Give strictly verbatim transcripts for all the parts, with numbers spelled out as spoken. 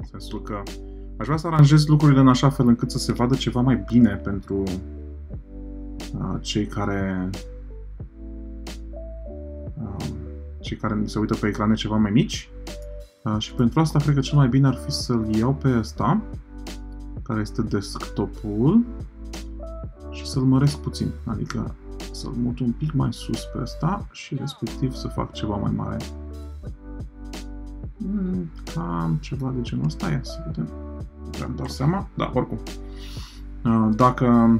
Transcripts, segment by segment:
în sensul că aș vrea să aranjez lucrurile în așa fel încât să se vadă ceva mai bine pentru uh, cei care uh, cei care se uită pe ecrane ceva mai mici. Uh, și pentru asta cred că cel mai bine ar fi să-l iau pe ăsta, care este desktop-ul, și să-l măresc puțin, adică să-l mut un pic mai sus pe ăsta și respectiv să fac ceva mai mare. Hmm, cam ceva de genul ăsta, ia să vedem. Îmi dau seama, da, oricum. Uh, dacă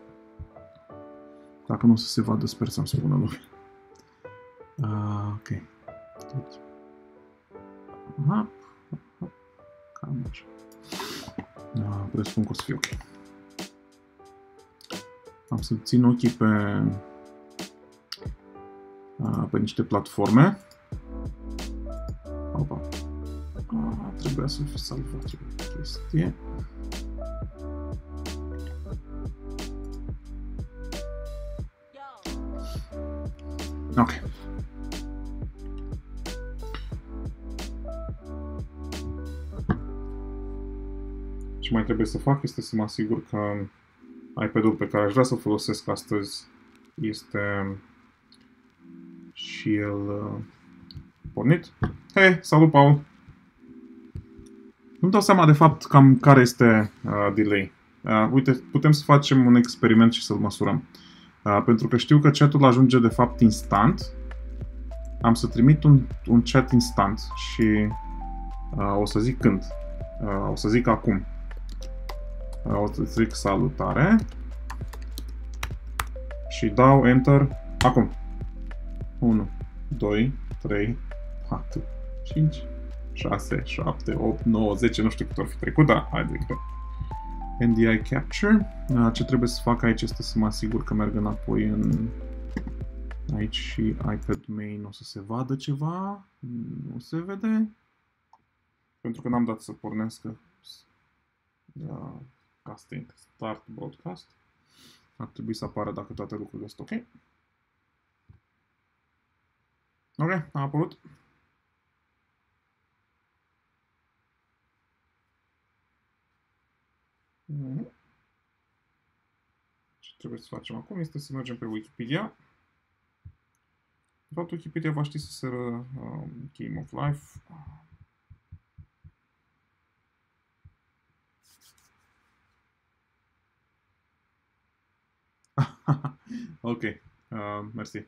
dacă nu o să se vadă, sper să-mi spună lumea. Uh, ok. Deci. Aha. Cam așa. Uh, presupun că o să fie ok. Am să țin ochii pe, uh, pe niște platforme. Opa. Uh, trebuia să fi salvat o chestie. Ok. Ce mai trebuie să fac este să mă asigur că iPad-ul pe care aș vrea să folosesc astăzi este și el uh, pornit. Hei, salut, Paul! Nu-mi dau seama de fapt cam care este uh, delay. Uh, uite, putem să facem un experiment și să-l măsurăm. Uh, pentru că știu că chat-ul ajunge de fapt instant. Am să trimit un, un chat instant și uh, o să zic când. Uh, o să zic acum. Uh, o să zic salutare. Și dau Enter acum. unu, doi, trei, patru, cinci, șase, șapte, opt, nouă, zece, nu știu cât ori fi trecut, dar hai de N D I Capture. Ce trebuie să fac aici este să mă asigur că merg înapoi în aici și iPad main o să se vadă ceva. Nu se vede. Pentru că n-am dat să pornească uh, casting, start broadcast. Ar trebui să apară dacă toate lucrurile sunt ok. Ok, a apărut. Ce trebuie să facem acum este să mergem pe Wikipedia. De fapt, Wikipedia va ști să se ră uh, Game of Life. Ok, uh, mersi.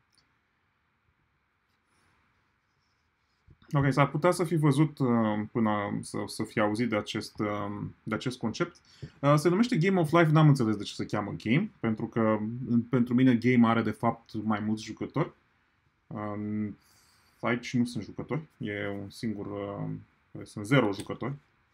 Ok, s-ar putea să fi văzut uh, până să, să fi auzit de acest, uh, de acest concept. Uh, se numește Game of Life, n-am înțeles de ce se cheamă game, pentru că pentru mine game are de fapt mai mulți jucători. Uh, aici nu sunt jucători, e un singur, uh, sunt zero jucători.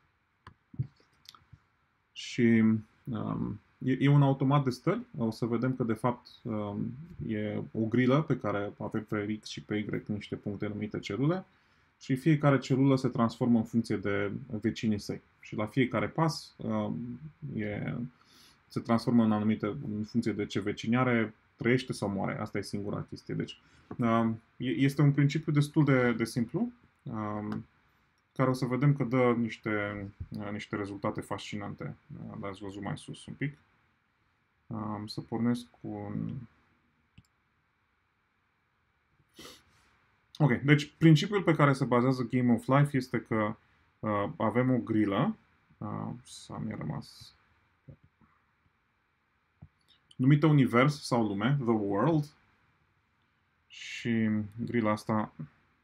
Și um, e, e un automat de stări. O să vedem că de fapt um, e o grilă pe care avem pe X și pe Y niște puncte numite celule. Și fiecare celulă se transformă în funcție de vecinii săi. Și la fiecare pas uh, e, se transformă în anumite, în funcție de ce vecini are, trăiește sau moare. Asta e singura chestie. Deci, uh, este un principiu destul de, de simplu, uh, care o să vedem că dă niște, uh, niște rezultate fascinante. Uh, l-ați văzut mai sus un pic. Uh, să pornesc cu un... Ok, deci principiul pe care se bazează Game of Life este că uh, avem o grilă, uh, s-a mi-a rămas, numită univers sau lume, The World, și grila asta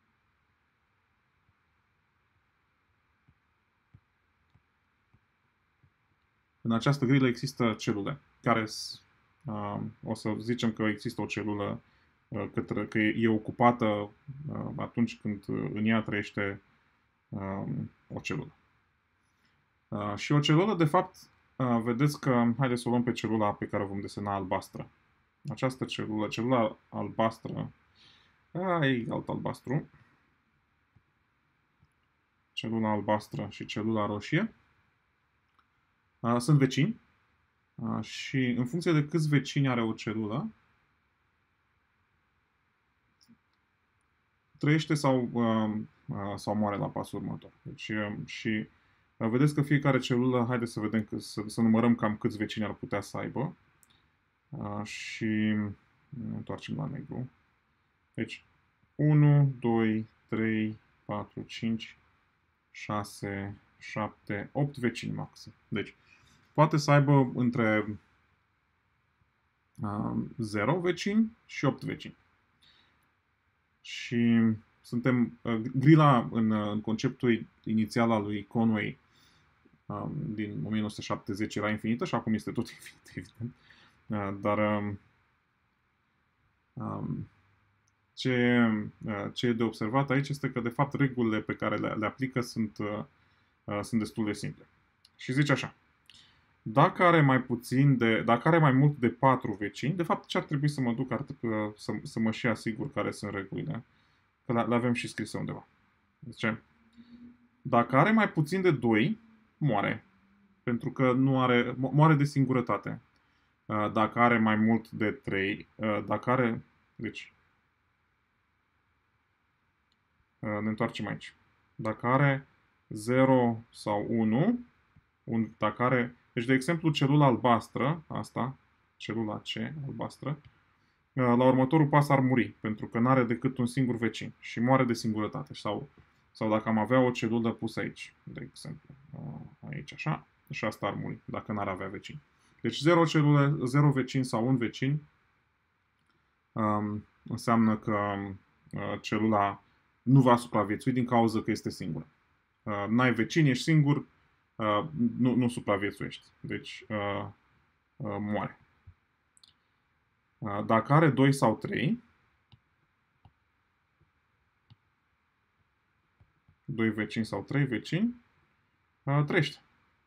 în această grilă există celule, care uh, o să zicem că există o celulă Către, că e ocupată uh, atunci când în ea trăiește uh, o celulă. Uh, și o celulă, de fapt, uh, vedeți că, haideți să o luăm pe celula pe care o vom desena albastră. Această celulă, celula albastră, uh, e alt albastru, celula albastră și celula roșie, uh, sunt vecini uh, și în funcție de câți vecini are o celulă, trăiește sau, uh, sau moare la pasul următor. Deci, uh, și Vedeți că fiecare celulă, haideți să vedem, că, să, să numărăm cam câți vecini ar putea să aibă. Și ne întoarcem la negru. Deci, unu, doi, trei, patru, cinci, șase, șapte, opt vecini maxim. Deci, poate să aibă între uh, zero vecini și opt vecini. Și suntem, uh, grila în, uh, în conceptul inițial al lui Conway um, din o mie nouă sute șaptezeci era infinită și acum este tot infinit, evident. Uh, dar um, um, ce, uh, ce e de observat aici este că, de fapt, regulile pe care le, le aplică sunt, uh, uh, sunt destul de simple. Și zice așa: dacă are mai puțin de, dacă are mai mult de patru vecini, de fapt, ce ar trebui să mă duc, ar trebui să, să mă și asigur care sunt regulile, că le avem și scrise undeva. Zice, dacă are mai puțin de doi, moare, pentru că nu are, moare de singurătate. Dacă are mai mult de trei, dacă are, deci, ne întoarcem aici. Dacă are zero sau unu, un, dacă are, deci, de exemplu, celula albastră, asta, celula C, albastră, la următorul pas ar muri, pentru că nu are decât un singur vecin și moare de singurătate. Sau, sau dacă am avea o celulă pusă aici, de exemplu, aici așa, și asta ar muri, dacă n-ar avea vecini. Deci zero celule, zero vecini sau un vecin um, înseamnă că uh, celula nu va supraviețui din cauza că este singură. Uh, n-ai vecini, ești singur, uh, nu, nu supraviețuiești. Deci uh, uh, moare. Uh, dacă are doi sau trei, doi vecini sau trei vecini, uh, trăiește.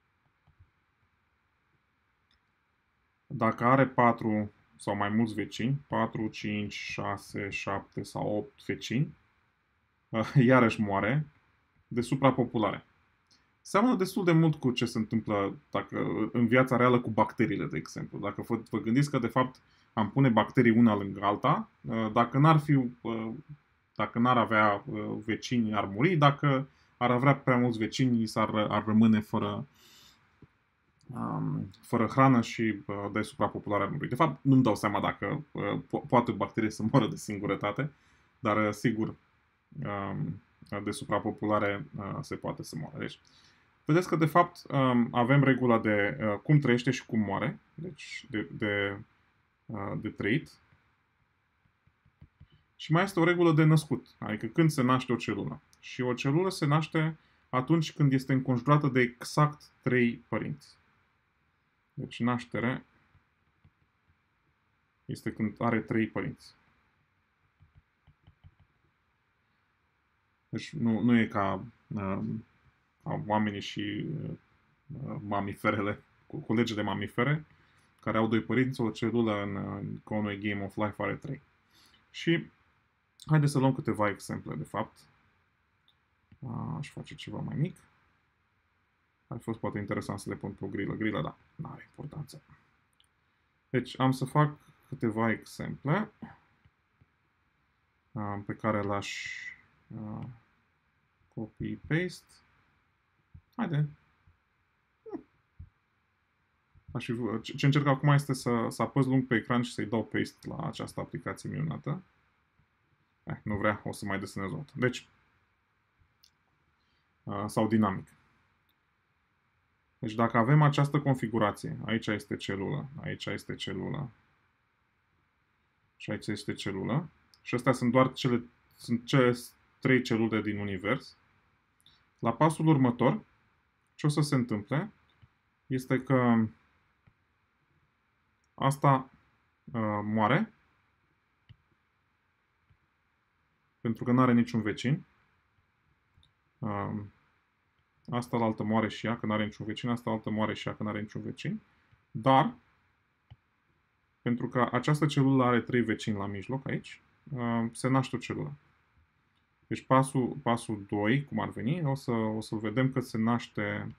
Dacă are patru sau mai mulți vecini, patru, cinci, șase, șapte sau opt vecini, iarăși moare de suprapopulare. Seamănă destul de mult cu ce se întâmplă dacă, în viața reală cu bacteriile, de exemplu. Dacă vă, vă gândiți că, de fapt, am pune bacterii una lângă alta, dacă n-ar fi, dacă n-ar avea vecini, ar muri, dacă ar avea prea mulți vecini, s-ar, ar rămâne fără, fără hrană și de suprapopulare ar muri. De fapt, nu-mi dau seama dacă po- poate bacterie să moară de singurătate, dar, sigur, de suprapopulare se poate să moară. Deci, vedeți că, de fapt, avem regula de cum trăiește și cum moare, deci de, de, de trăit. Și mai este o regulă de născut, adică când se naște o celulă. Și o celulă se naște atunci când este înconjurată de exact trei părinți. Deci naștere este când are trei părinți. Deci nu, nu e ca, uh, ca oamenii și uh, mamiferele, cu lege de mamifere, care au doi părinți, o celulă în, în Conway Game of Life are trei. Și haideți să luăm câteva exemple, de fapt. Uh, aș face ceva mai mic. Ar fi fost poate interesant să le pun pe o grilă. Grilă, da, nu are importanță. Deci am să fac câteva exemple uh, pe care le-aș uh, copy-paste. Haide. Aș fi, ce încerc acum este să, să apăs lung pe ecran și să-i dau paste la această aplicație minunată. Eh, nu vrea, o să mai desenez o dată. Deci, uh, sau dinamic. Deci dacă avem această configurație, aici este celulă, aici este celulă și aici este celulă, și astea sunt doar cele, sunt cele trei celule din univers, la pasul următor, ce o să se întâmple este că asta uh, moare, pentru că nu are niciun vecin. Uh, asta la altă moare și ea, că nu are niciun vecin. Asta la altă moare și ea, că nu are niciun vecin. Dar, pentru că această celulă are trei vecini la mijloc aici, uh, se naște o celulă. Deci pasul, pasul doi, cum ar veni, o, să, o să vedem că se naște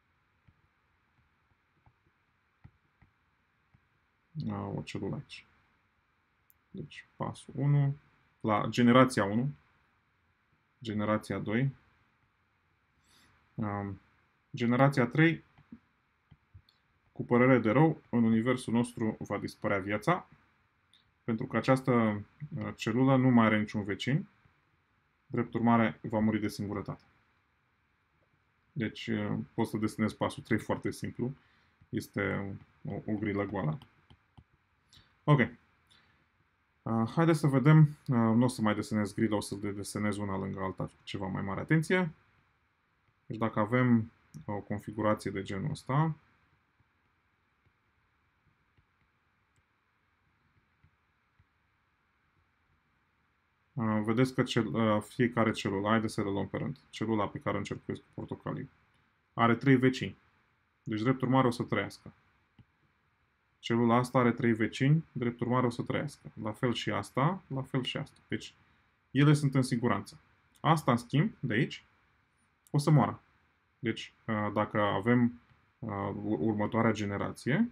uh, o celulă aici. Deci pasul unu, la generația unu, generația doi, um, Generația trei, cu părere de rău, în universul nostru va dispărea viața, pentru că această celulă nu mai are niciun vecin, drept urmare va muri de singurătate. Deci poți să desenezi pasul trei foarte simplu, este o, o grilă goală. Ok. Uh, haideți să vedem, uh, nu o să mai desenez grila, o să desenez una lângă alta cu ceva mai mare atenție. Deci dacă avem o configurație de genul ăsta, uh, vedeți că cel, uh, fiecare celulă, haideți să le luăm pe rând, celula pe care o încercuiesc cu portocaliu, are trei vecini, deci drept urmare o să trăiască. Celula asta are trei vecini, drept urmare o să trăiască. La fel și asta, la fel și asta. Deci, ele sunt în siguranță. Asta, în schimb, de aici, o să moară. Deci, dacă avem următoarea generație,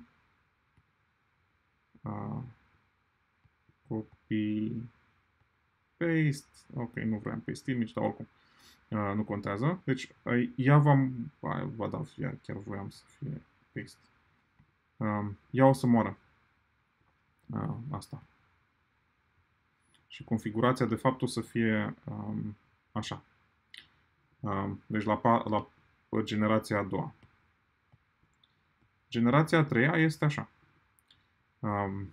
copy, paste, ok, nu vreau paste image, dar oricum, nu contează. Deci, ea va, va da, chiar voiam să fie paste. Um, ea o să moară. Uh, asta. Și configurația de fapt o să fie um, așa. Um, deci la, la generația a doua. Generația a treia este așa. Um,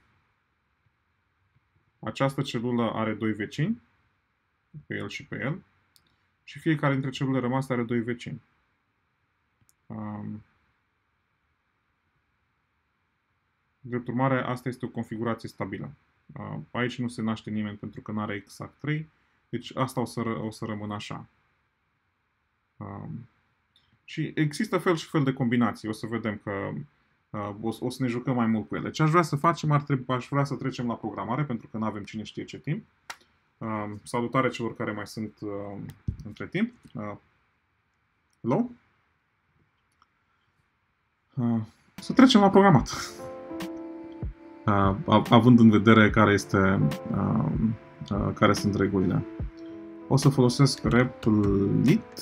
această celulă are doi vecini, pe el și pe el, și fiecare dintre celulele rămase are doi vecini. Um, Drept urmare, asta este o configurație stabilă. Aici nu se naște nimeni pentru că nu are exact trei, deci asta o să, o să rămână așa. Și există fel și fel de combinații, o să vedem că o, o să ne jucăm mai mult cu ele. Ce aș vrea să facem, ar trebui, aș vrea să trecem la programare, pentru că nu avem cine știe ce timp. Salutare celor care mai sunt între timp. Hello? Să trecem la programat. Uh, având în vedere care este uh, uh, care sunt regulile. O să folosesc replit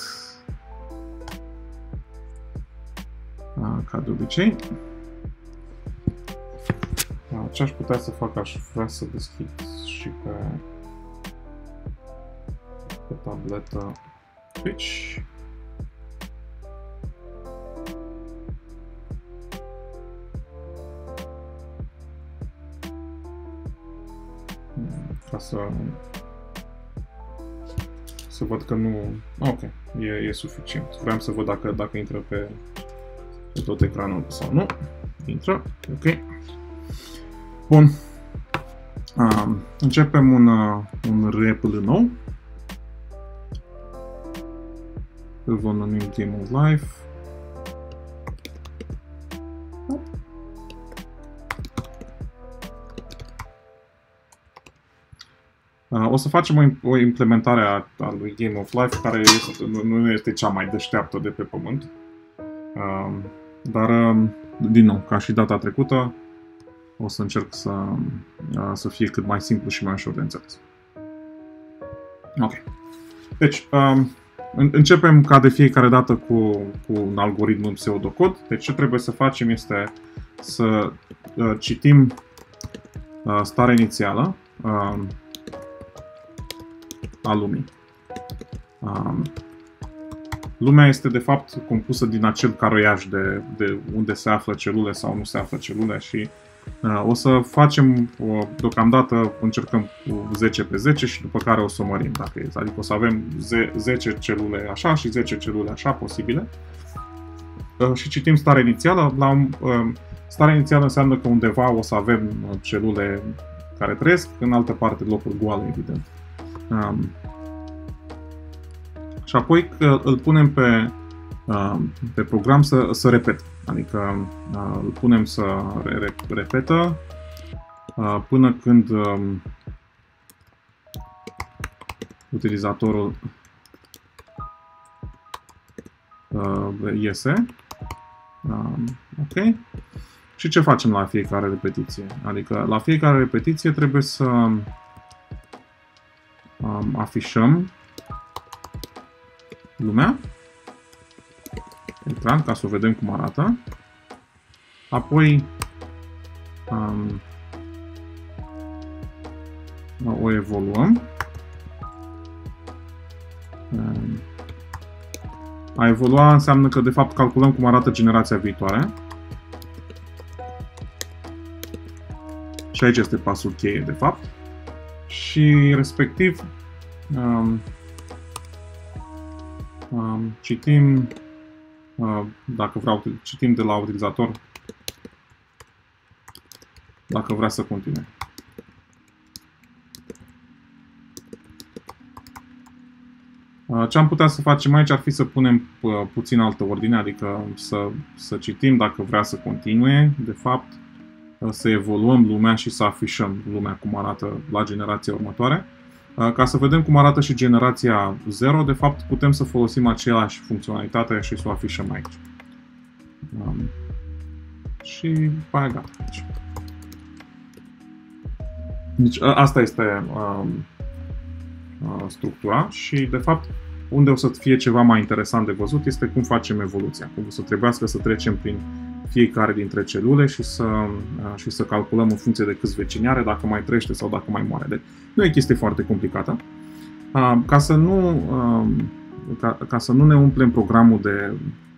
uh, ca de obicei. Uh, ce aș putea să fac? Aș vrea să deschid și pe, pe tabletă Twitch. Ca să, să văd că nu... Ok, e, e suficient. Vreau să văd dacă, dacă intră pe, pe tot ecranul sau nu. Intră, ok. Bun. Uh, începem un, uh, un repl nou. Îl vom numi Game of Life. O să facem o implementare a, a lui Game of Life care este, nu, nu este cea mai deșteaptă de pe pământ. Uh, dar, din nou, ca și data trecută, o să încerc să, uh, să fie cât mai simplu și mai ușor de înțeles. Ok. Deci, uh, începem ca de fiecare dată cu, cu un algoritm în pseudocod. Deci ce trebuie să facem este să uh, citim uh, starea inițială uh, a lumii. Um, lumea este de fapt compusă din acel caroiaj de, de unde se află celule sau nu se află celule și uh, o să facem, uh, deocamdată încercăm cu zece pe zece și după care o să o mărim dacă e. Adică o să avem zece celule așa și zece celule așa posibile. Uh, și citim starea inițială. La, uh, starea inițială înseamnă că undeva o să avem celule care trăiesc, în altă parte locuri goale, evident. Um, și apoi îl punem pe, uh, pe program să, să repete, adică uh, îl punem să re repetă uh, până când um, utilizatorul uh, iese. Uh, ok. Și ce facem la fiecare repetiție? Adică la fiecare repetiție trebuie să Um, afișăm lumea, ecran ca să o vedem cum arată. Apoi um, o evoluăm. Um, a evolua înseamnă că de fapt calculăm cum arată generația viitoare. Și aici este pasul cheie de fapt. Și respectiv um, um, citim uh, dacă vreau, citim de la utilizator dacă vrea să continue. Uh, ce am putea să facem aici ar fi să punem uh, puțin altă ordine, adică să, să citim dacă vrea să continue, de fapt să evoluăm lumea și să afișăm lumea cum arată la generația următoare. Ca să vedem cum arată și generația zero, de fapt putem să folosim aceeași funcționalitate și să o afișăm aici. Um, și aia gata. Deci asta este um, uh, structura și de fapt unde o să fie ceva mai interesant de văzut este cum facem evoluția, cum o să trebuiască să trecem prin fiecare dintre celule și să, și să calculăm în funcție de câți vecini are, dacă mai trăiește sau dacă mai moare. Deci nu e chestie foarte complicată. Ca să nu, ca, ca să nu ne umplem programul de,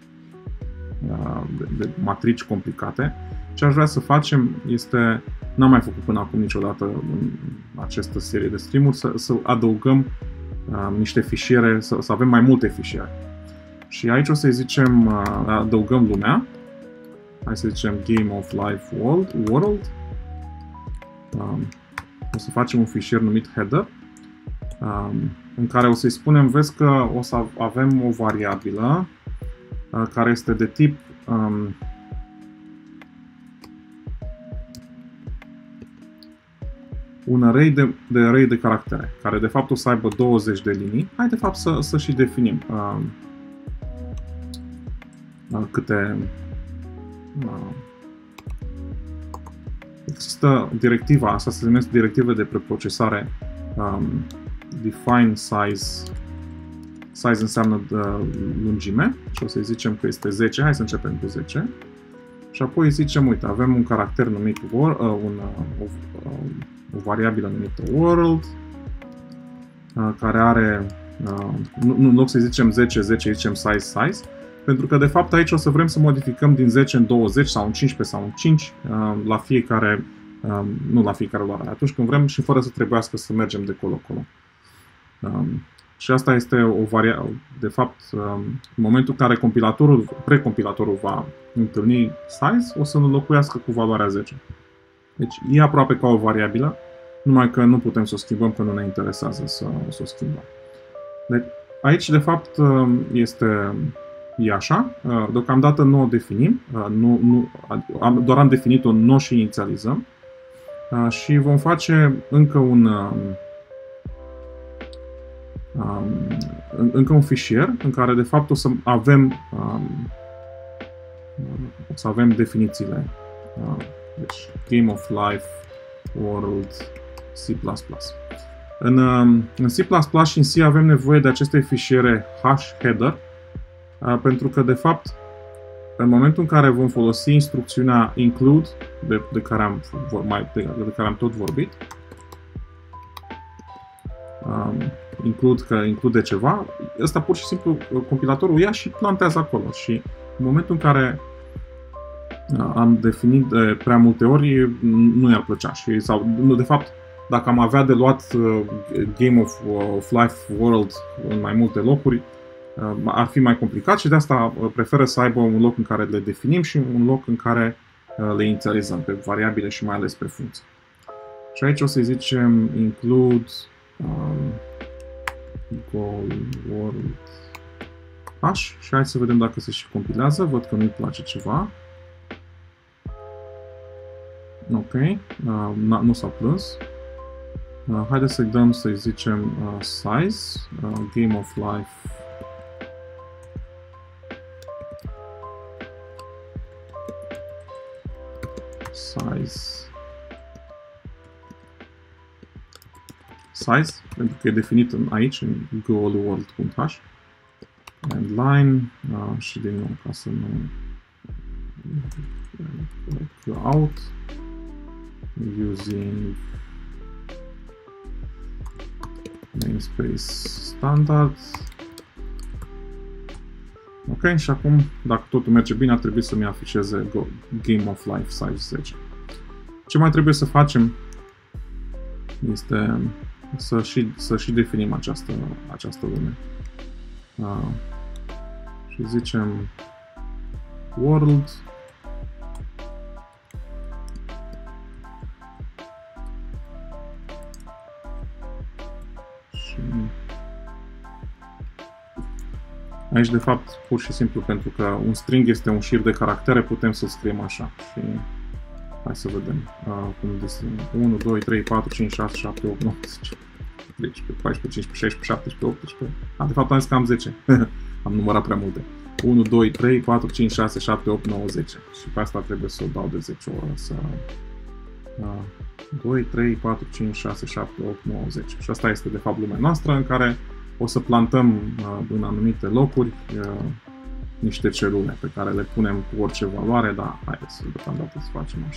de, de matrici complicate, ce aș vrea să facem este, n-am mai făcut până acum niciodată în această serie de streamuri, să, să adăugăm niște fișiere, să, să avem mai multe fișiere. Și aici o să zicem, adăugăm lumea. Hai să zicem Game of Life World. world. Um, o să facem un fișier numit header um, în care o să-i spunem, vezi că o să avem o variabilă uh, care este de tip um, un array de, de array de caractere, care de fapt o să aibă douăzeci de linii. Hai de fapt să, să și definim um, uh, câte există directiva asta, se numește directiva de preprocesare um, define size. Size înseamnă uh, lungime și o să zicem că este zece. Hai să începem cu zece. Și apoi zicem, uite, avem un caracter numit wor, uh, un, uh, o, uh, o variabilă numită world uh, care are uh, nu, nu, în loc să zicem zece, zece, zicem size, size. Pentru că, de fapt, aici o să vrem să modificăm din zece în douăzeci sau în cincisprezece sau în cinci la fiecare, nu la fiecare luare, atunci când vrem și fără să trebuiască să mergem de colo-colo. Și asta este o variabilă, de fapt, în momentul în care compilatorul, precompilatorul va întâlni size, o să înlocuiască cu valoarea zece. Deci e aproape ca o variabilă, numai că nu putem să o schimbăm, că nu ne interesează să, să o schimbăm. Deci, aici, de fapt, este... E așa, deocamdată nu o definim, nu, nu, doar am definit-o, nu o și inițializăm și vom face încă un, încă un fișier în care de fapt o să avem, o să avem definițiile. Deci, Game of Life, World, C plus plus. În, în C plus plus și în C avem nevoie de aceste fișiere hash header, pentru că, de fapt, în momentul în care vom folosi instrucțiunea include, de, de, care, am, mai, de, de care am tot vorbit, um, include că include ceva, ăsta pur și simplu compilatorul ia și plantează acolo. Și în momentul în care am definit de prea multe ori, nu i-ar plăcea. Și, sau, de fapt, dacă am avea de luat uh, Game of, of Life World în mai multe locuri, ar fi mai complicat și de asta preferă să aibă un loc în care le definim și un loc în care le inițializăm pe variabile și mai ales pe funcții. Și aici o să zicem include um, goal world hash și hai să vedem dacă se și compilează. Văd că nu-i place ceva. Ok, uh, nu s-a plâns. Uh, haideți să-i dăm, să-i zicem uh, size, uh, Game of Life size size, pentru că e definit în, aici, în goalworld.h and line uh, și din nou ca să nu out using namespace standard. Ok, și acum, dacă totul merge bine, ar trebui să-mi afișeze Game of Life size zece. Ce mai trebuie să facem este să și, să și definim această, această lume. Uh, și zicem world și aici, de fapt, pur și simplu pentru că un string este un șir de caractere, putem să scriem așa. Și hai să vedem uh, cum descriem. unu, doi, trei, patru, cinci, șase, șapte, opt, nouă, zece, treisprezece, paisprezece, cincisprezece, șaisprezece, șaptesprezece, optsprezece. A, de fapt am zis că am zece. Am numărat prea multe. unu, doi, trei, patru, cinci, șase, șapte, opt, nouă, zece. Și pe asta trebuie să o dau de zece ori. Să... Uh, doi, trei, patru, cinci, șase, șapte, opt, nouă, zece. Și asta este de fapt lumea noastră în care o să plantăm uh, în anumite locuri uh, niște celule pe care le punem cu orice valoare, dar haideți să deocamdată să facem așa.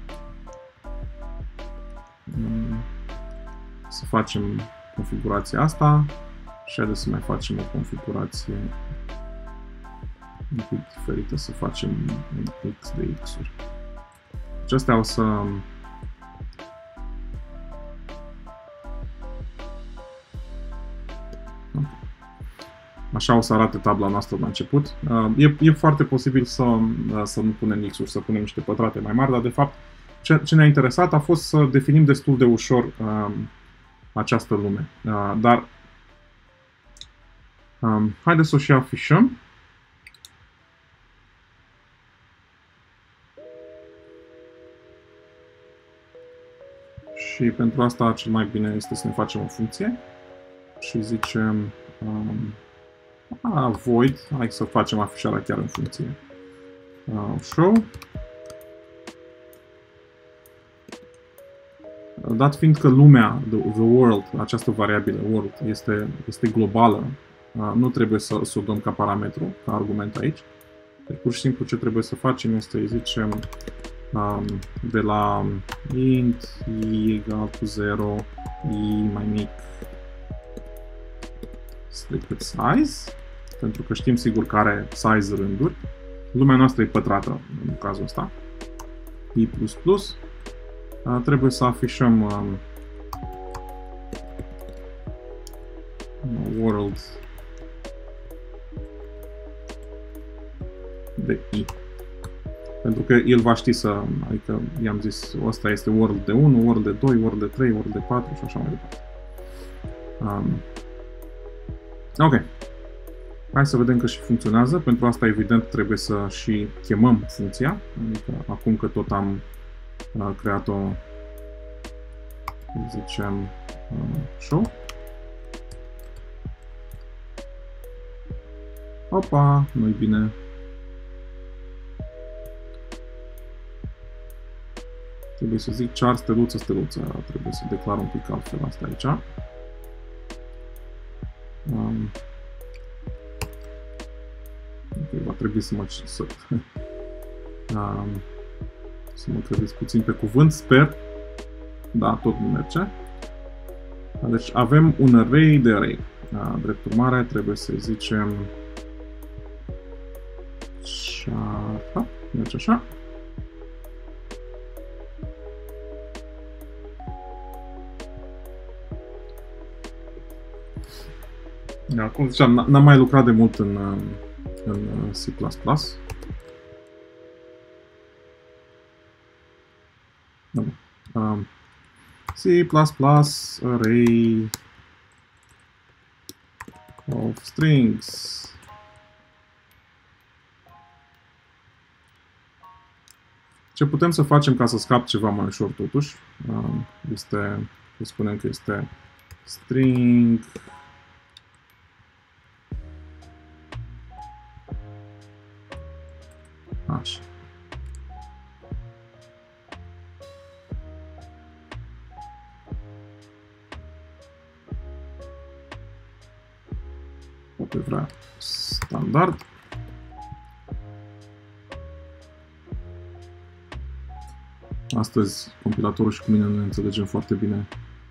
Mm, să facem configurația asta și haideți să mai facem o configurație un pic diferită, să facem un X de X-uri. Deci astea o să așa o să arate tabla noastră la început. E, e foarte posibil să, să nu punem X-uri, să punem niște pătrate mai mari, dar de fapt ce, ce ne-a interesat a fost să definim destul de ușor um, această lume. Uh, dar um, haideți să o și afișăm. Și pentru asta cel mai bine este să ne facem o funcție și zicem um, a, void, hai să facem afișarea chiar în funcție. Uh, show. Dat fiind că lumea, the, the world, această variabilă world, este, este globală, uh, nu trebuie să, să o dăm ca parametru, ca argument aici. Deci pur și simplu ce trebuie să facem este să zicem um, de la int i egal cu zero, i mai mic decât size, pentru că știm sigur că are size rânduri. Lumea noastră e pătrată în cazul ăsta. I plus plus. Uh, trebuie să afișăm um, world de I. Pentru că el va ști să, adică i-am zis, ăsta este world de unu, world de doi, world de trei, world de patru și așa mai departe. Um, ok. Hai să vedem că și funcționează. Pentru asta, evident, trebuie să și chemăm funcția. Adică, acum că tot am uh, creat-o, zicem uh, show. Opa, nu-i bine. Trebuie să zic char steluță, steluță. Trebuie să declar un pic altfel asta aici. Um, Va trebui să mă, să, um, să mă credeți puțin pe cuvânt, sper. Da, tot nu merge. Deci avem un array de array. Da, drept urmare, trebuie să zicem char, merge așa. Da, cum ziceam, n-am mai lucrat de mult în în C plus plus. Um, C plus plus array of strings. Ce putem să facem ca să scap ceva mai ușor totuși um, este, să spunem că este string așa. Poate vrea standard. Astăzi compilatorul și cu mine nu ne înțelegem foarte bine.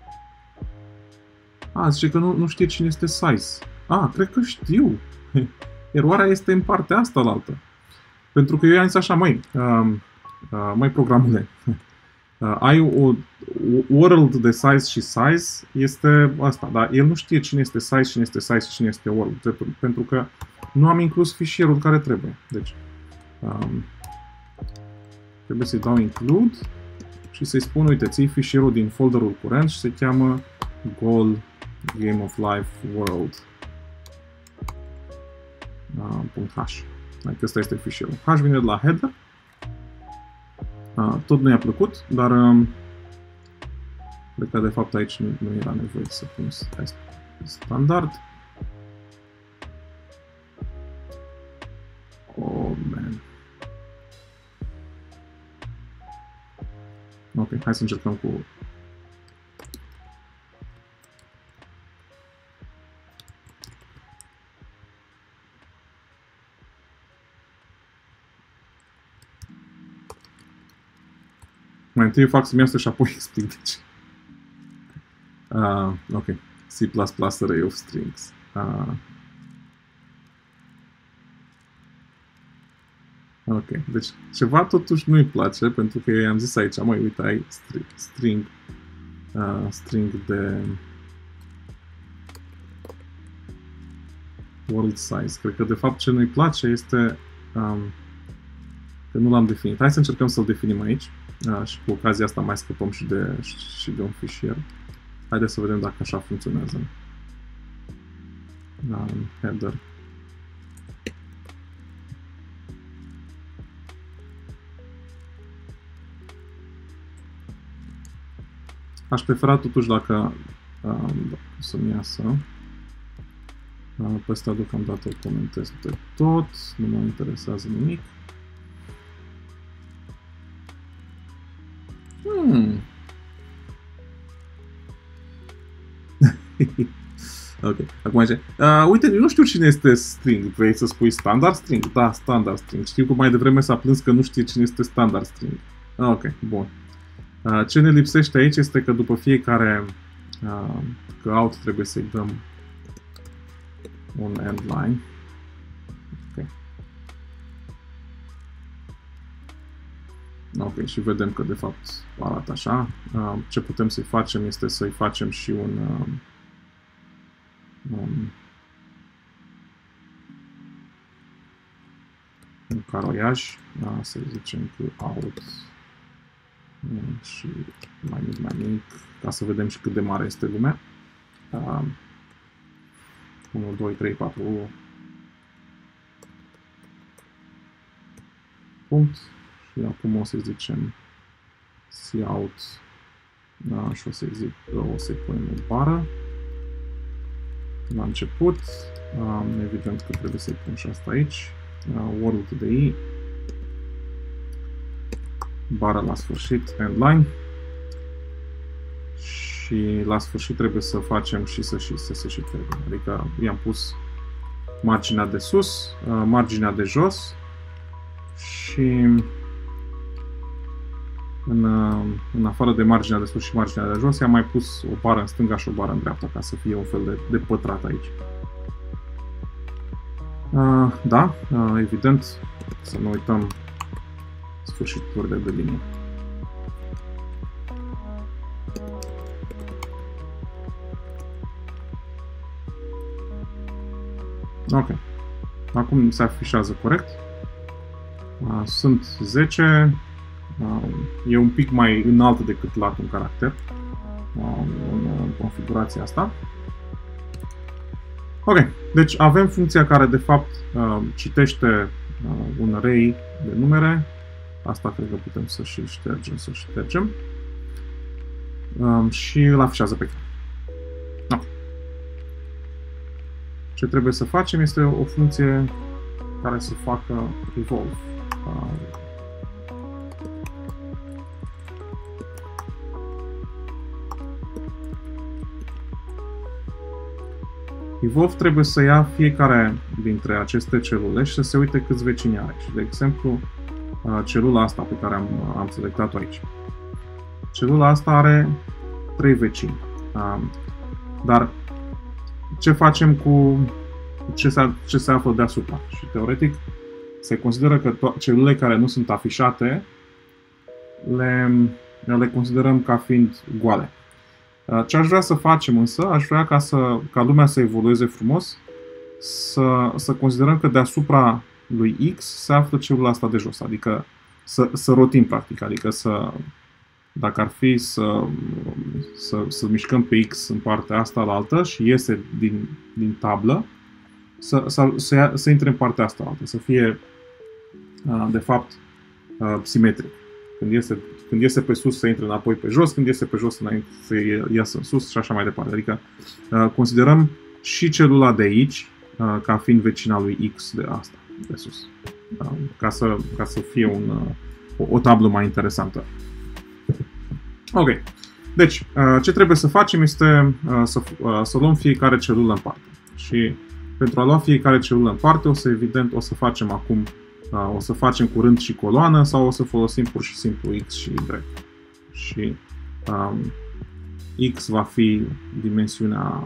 A, zice că nu, nu știe cine este size. A, cred că știu. Eroarea este în partea asta la altă. Pentru că eu i-am zis așa, măi, uh, uh, măi programule, uh, ai o world de size și size, este asta, dar el nu știe cine este size, cine este size și cine este world, pentru că nu am inclus fișierul care trebuie. Deci, um, trebuie să-i dau include și să-i spun, uite, ții fișierul din folderul curent și se cheamă goal game of life world. Uh, .h. Adică ăsta este fișierul. H vine de la header. Uh, tot nu i-a plăcut, dar um, cred că de fapt aici nu, nu era nevoie să pun standard. Oh, man. Ok, hai să încercăm cu... Mai întâi fac să-mi asta și apoi explic de ce. Uh, ok. C plus plus array of strings. Uh, ok. Deci ceva totuși nu-i place, pentru că i-am zis aici, măi, uite, ai string, string, uh, string de world size. Cred că de fapt ce nu-i place este um, că nu l-am definit. Hai să încercăm să-l definim aici. Uh, și cu ocazia asta mai scăpăm și de, și de un fișier. Haideți să vedem dacă așa funcționează. Um, header. Aș prefera totuși dacă um, să-mi iasă. Uh, pe ăsta deocamdată îl comentez de tot. Nu mă interesează nimic. Hmm. Ok, acum zice, uh, uite, eu nu știu cine este string, vrei să spui standard string? Da, standard string. Știu că mai devreme s-a plâns că nu știe cine este standard string. Ok, bun. Uh, ce ne lipsește aici este că după fiecare uh, că out trebuie să-i dăm un end line. Ok. Ok, și vedem că de fapt arată așa. Uh, ce putem să-i facem este să-i facem și un, uh, un, un caroiaj, da, să zicem cu out și mai mic, mai mic, ca să vedem și cât de mare este lumea. Uh, unu, doi, trei, patru, punct. Și acum o să zicem cout, da, și o să zic, o să punem o bară la început. Um, evident că trebuie să-i pun și asta aici. Uh, world de i, bară la sfârșit, endline. Și la sfârșit trebuie să facem și să și să se și termine. Adică i-am pus marginea de sus, uh, marginea de jos și În, în afară de marginea de sus și marginea de jos, i-am mai pus o bară în stânga și o bară în dreapta, ca să fie un fel de, de pătrat aici. Uh, da, uh, evident, să nu uităm sfârșiturile de linie. Ok. Acum se afișează corect. Uh, sunt zece. E un pic mai înalt decât lat un caracter în configurația asta. Ok, deci avem funcția care de fapt citește un array de numere. Asta cred că putem să și ștergem, să ștergem. Și îl afișează pe ecran. Ok. Ce trebuie să facem este o funcție care să facă evolve. Evolve trebuie să ia fiecare dintre aceste celule și să se uite câți vecini are. Și, de exemplu, celula asta pe care am, am selectat-o aici. Celula asta are trei vecini. Dar ce facem cu ce se, ce se află deasupra? Și teoretic se consideră că celulele care nu sunt afișate le, le considerăm ca fiind goale. Ce aș vrea să facem însă, aș vrea ca, să, ca lumea să evolueze frumos, să, să considerăm că deasupra lui X se află celula asta de jos, adică să, să rotim practic, adică să, dacă ar fi să, să, să mișcăm pe X în partea asta la altă și iese din, din tablă, să, să, să, ia, să intre în partea asta la altă, să fie de fapt simetric. Când iese, când iese pe sus să intre înapoi pe jos, când iese pe jos să iasă în sus și așa mai departe. Adică considerăm și celula de aici ca fiind vecina lui X de asta, de sus. Ca să, ca să fie un, o, o tablă mai interesantă. Ok. Deci, ce trebuie să facem este să, să luăm fiecare celulă în parte. Și pentru a lua fiecare celulă în parte, o să evident, o să facem acum, o să facem cu rând și coloană sau o să folosim pur și simplu X și Y. Și um, X va fi dimensiunea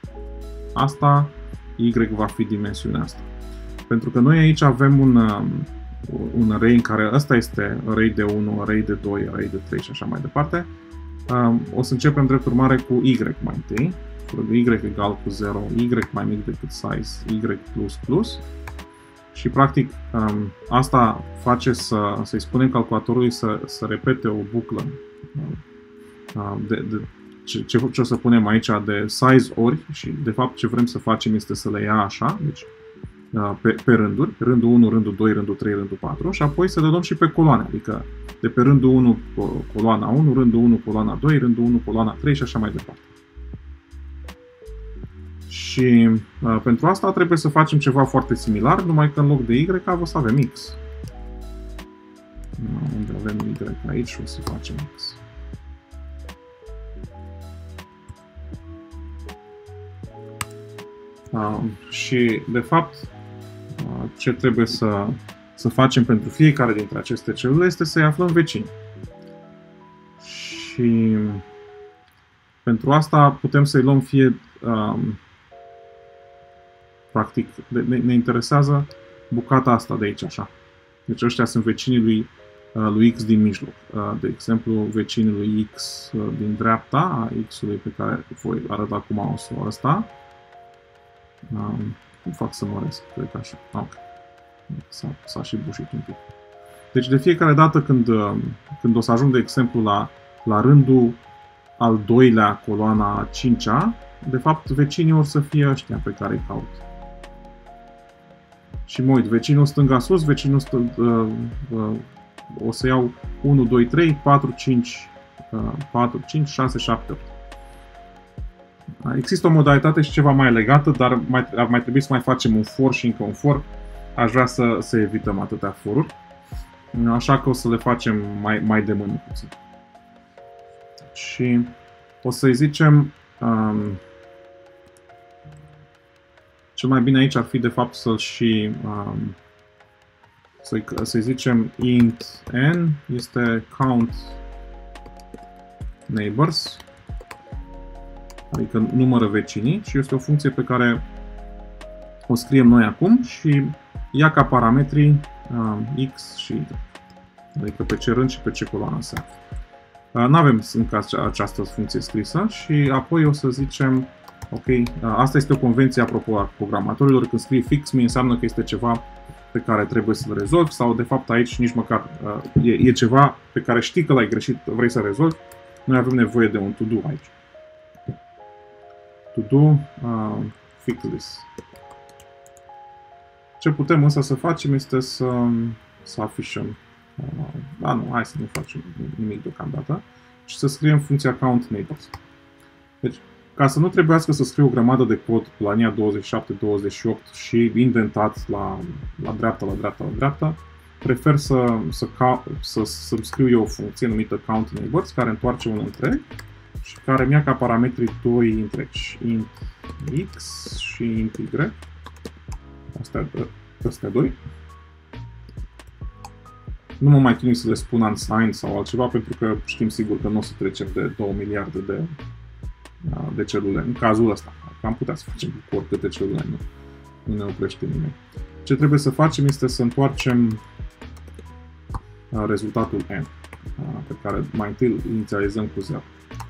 asta, Y va fi dimensiunea asta. Pentru că noi aici avem un, un array în care ăsta este array de unu, array de doi, array de trei și așa mai departe. Um, o să începem drept urmare cu Y mai întâi. Y egal cu zero, Y mai mic decât size, Y plus plus. Și practic um, asta face să, să-i spunem calculatorului să, să repete o buclă uh, de, de ce, ce, ce o să punem aici de size ori și de fapt ce vrem să facem este să le ia așa, deci uh, pe, pe rânduri, rândul unu, rândul doi, rândul trei, rândul patru și apoi să le luăm și pe coloane, adică de pe rândul unu coloana unu, rândul unu coloana doi, rândul unu coloana trei și așa mai departe. Și uh, pentru asta trebuie să facem ceva foarte similar, numai că în loc de Y o să avem X. Uh, unde avem Y aici o să facem X. Uh, și de fapt uh, ce trebuie să, să facem pentru fiecare dintre aceste celule este să-i aflăm vecini. Și pentru asta putem să-i luăm fie uh, practic, ne, ne interesează bucata asta de aici, așa. Deci ăștia sunt vecinii lui, lui X din mijloc. De exemplu, vecinii lui X din dreapta, a X-ului pe care voi arăt acum mouse-ul ăsta. Cum fac să măresc? Cred că așa. Ok. S-a și bușit un pic. Deci de fiecare dată când, când o să ajung, de exemplu, la, la rândul al doilea, coloana a cincea, de fapt, vecinii or să fie ăștia pe care îi caut. Și mă uit, vecinul stânga sus, vecinul stâng, uh, uh, o să iau unu, doi, trei, patru, cinci, uh, patru, cinci, șase, șapte, opt. Există o modalitate și ceva mai legată, dar mai, ar mai trebui să mai facem un for și încă un for. Aș vrea să, să evităm atâtea foruri. Așa că o să le facem mai, mai de mână puțin. Și o să-i zicem... Um, cel mai bine aici ar fi de fapt să-l și um, să-i, să-i zicem int n este count neighbors, adică numără vecinii și este o funcție pe care o scriem noi acum și ia ca parametri um, X și Y, adică pe ce rând și pe ce coloană se află. Uh, n-avem încă această funcție scrisă și apoi o să zicem ok, asta este o convenție apropo a programatorilor, când scrii fix me înseamnă că este ceva pe care trebuie să-l rezolvi sau de fapt aici nici măcar e, e ceva pe care știi că l-ai greșit, vrei să rezolvi, noi avem nevoie de un to-do aici. To-do uh, fix this. Ce putem însă să facem este să, să afișăm, uh, da nu, hai să nu facem nimic deocamdată, ci să scriem funcția count neighbors. Deci, ca să nu trebuiască să scriu o grămadă de cod la linia douăzeci și șapte douăzeci și opt și indentat la, la dreapta, la dreapta, la dreapta, prefer să, să, să, să scriu eu o funcție numită count neighbors care întoarce un întreg și care mi-a ca parametri doi întregi, int x și int y, astea, astea doi. Nu mă mai chinui să le spun unsigned sau altceva, pentru că știm sigur că nu o să trecem de două miliarde de, de celule. În cazul ăsta, că am putea să facem cu oricâte celule, nu, nu ne oprește nimeni. Ce trebuie să facem este să întoarcem rezultatul n, pe care mai întâi îl inițializăm cu zero.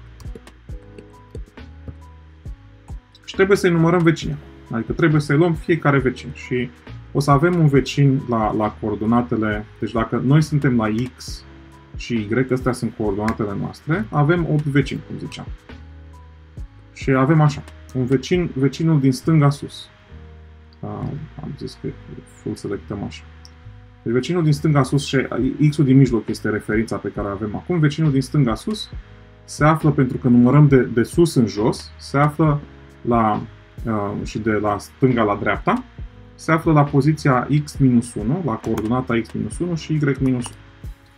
Și trebuie să-i numărăm vecinii. Adică trebuie să-i luăm fiecare vecin și o să avem un vecin la, la coordonatele, deci dacă noi suntem la x și y, astea sunt coordonatele noastre, avem opt vecini, cum ziceam. Și avem așa, un vecin, vecinul din stânga sus. Uh, am zis că full selectăm așa. Deci vecinul din stânga sus și x-ul din mijloc este referința pe care o avem acum. Vecinul din stânga sus se află, pentru că numărăm de, de sus în jos, se află la, uh, și de la stânga la dreapta, se află la poziția x minus unu, la coordonata x minus unu și y minus unu.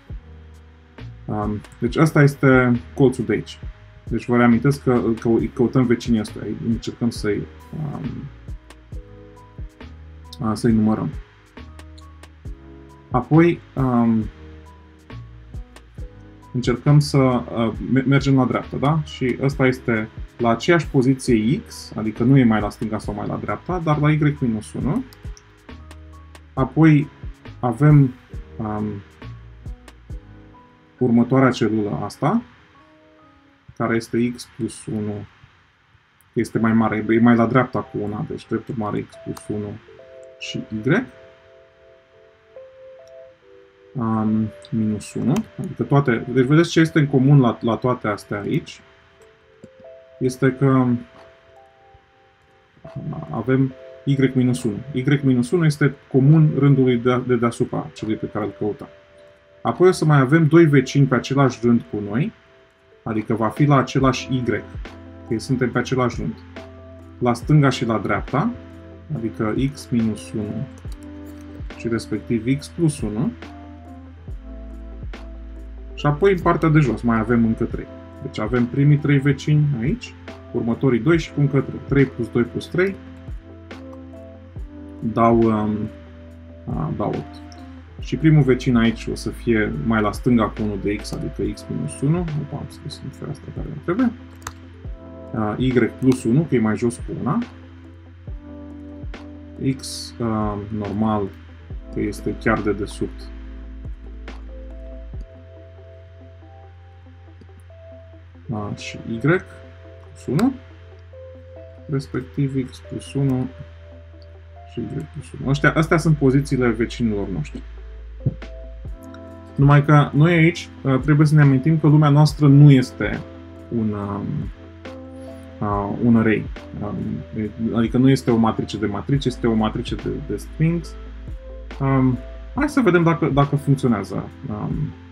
Um, deci asta este colțul de aici. Deci vă reamintesc că, că căutăm vecinii ăsta, încercăm să-i um, să-i numărăm. Apoi um, încercăm să uh, mergem la dreapta, da? Și ăsta este la aceeași poziție x, adică nu e mai la stânga sau mai la dreapta, dar la y minus unu. Apoi avem um, următoarea celulă asta, care este x plus unu, este mai mare, e mai la dreapta cu una, deci drept urmare x plus unu și y. Um, minus unu, adică toate, deci vedeți ce este în comun la, la toate astea aici, este că avem y minus unu. Y minus unu este comun rândului de, de deasupra celui pe care îl căutăm. Apoi o să mai avem doi vecini pe același rând cu noi, adică va fi la același y, că suntem pe același rând, la stânga și la dreapta, adică x minus unu și respectiv x plus unu. Și apoi în partea de jos mai avem încă trei. Deci avem primii trei vecini aici, următorii doi și cu încă trei. trei plus doi plus trei dau, um, a, dau opt. Și primul vecin aici o să fie mai la stânga cu unu de x, adică x minus unu. Opa, am scris în fereastra care nu trebuie. A, y plus unu, că e mai jos cu una. X a, normal, că este chiar de desubt. A, și y plus unu, respectiv x plus unu și y plus unu. Astea, astea sunt pozițiile vecinilor noștri. Numai că noi aici trebuie să ne amintim că lumea noastră nu este un, uh, un array. Um, adică nu este o matrice de matrice, este o matrice de, de strings. Um, hai să vedem dacă, dacă funcționează. Um,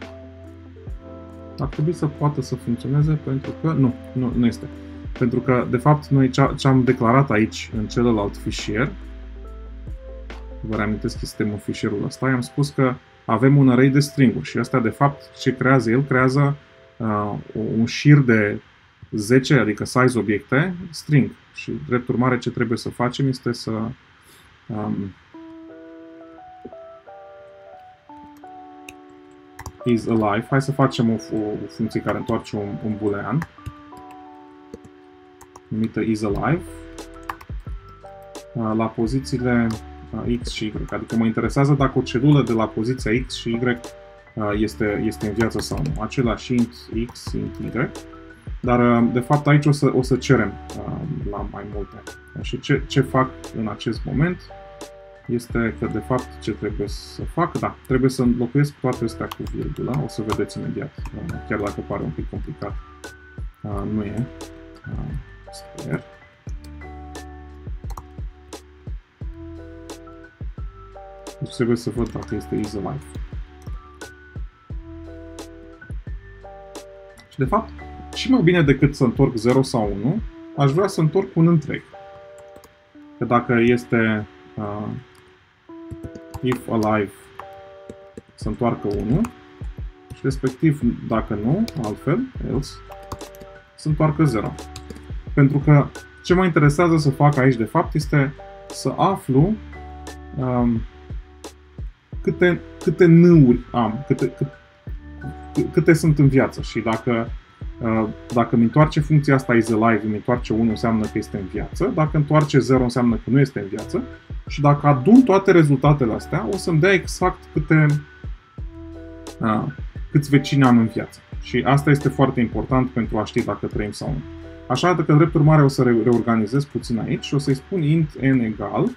ar trebui să poată să funcționeze, pentru că nu, nu, nu este. Pentru că, de fapt, noi ce am declarat aici în celălalt fișier, vă reamintesc că suntem în fișierul ăsta, i-am spus că avem un array de stringuri și ăsta, de fapt, ce creează el? Creează uh, un șir de zece, adică size obiecte, string. Și, drept urmare, ce trebuie să facem este să um, is alive. Hai să facem o, o, o funcție care întoarce un, un boolean numită is alive uh, la pozițiile x și y, adică mă interesează dacă o celulă de la poziția x și y este, este în viață sau nu. Același int x, int y, dar de fapt aici o să, o să cerem la mai multe. Și ce, ce fac în acest moment este că, de fapt, ce trebuie să fac? Da, trebuie să înlocuiesc toate astea cu virgulă, o să vedeți imediat, chiar dacă pare un pic complicat. Nu e. Sper. Deci trebuie să văd dacă este is alive. Și de fapt, și mai bine decât să întorc zero sau unu, aș vrea să întorc un întreg. Că dacă este uh, if alive să întoarcă unu și respectiv dacă nu, altfel, else, să întoarcă zero. Pentru că ce mă interesează să fac aici, de fapt, este să aflu um, câte, câte nâuri am, câte, câte, câte sunt în viață. Și dacă, uh, dacă mi întoarce funcția asta is alive, mi întoarce unu, înseamnă că este în viață. Dacă întoarce zero, înseamnă că nu este în viață. Și dacă adun toate rezultatele astea, o să-mi dea exact câte, uh, câți vecini am în viață. Și asta este foarte important pentru a ști dacă trăim sau nu. Așa că, drept urmare, o să reorganizez puțin aici și o să-i spun int n egal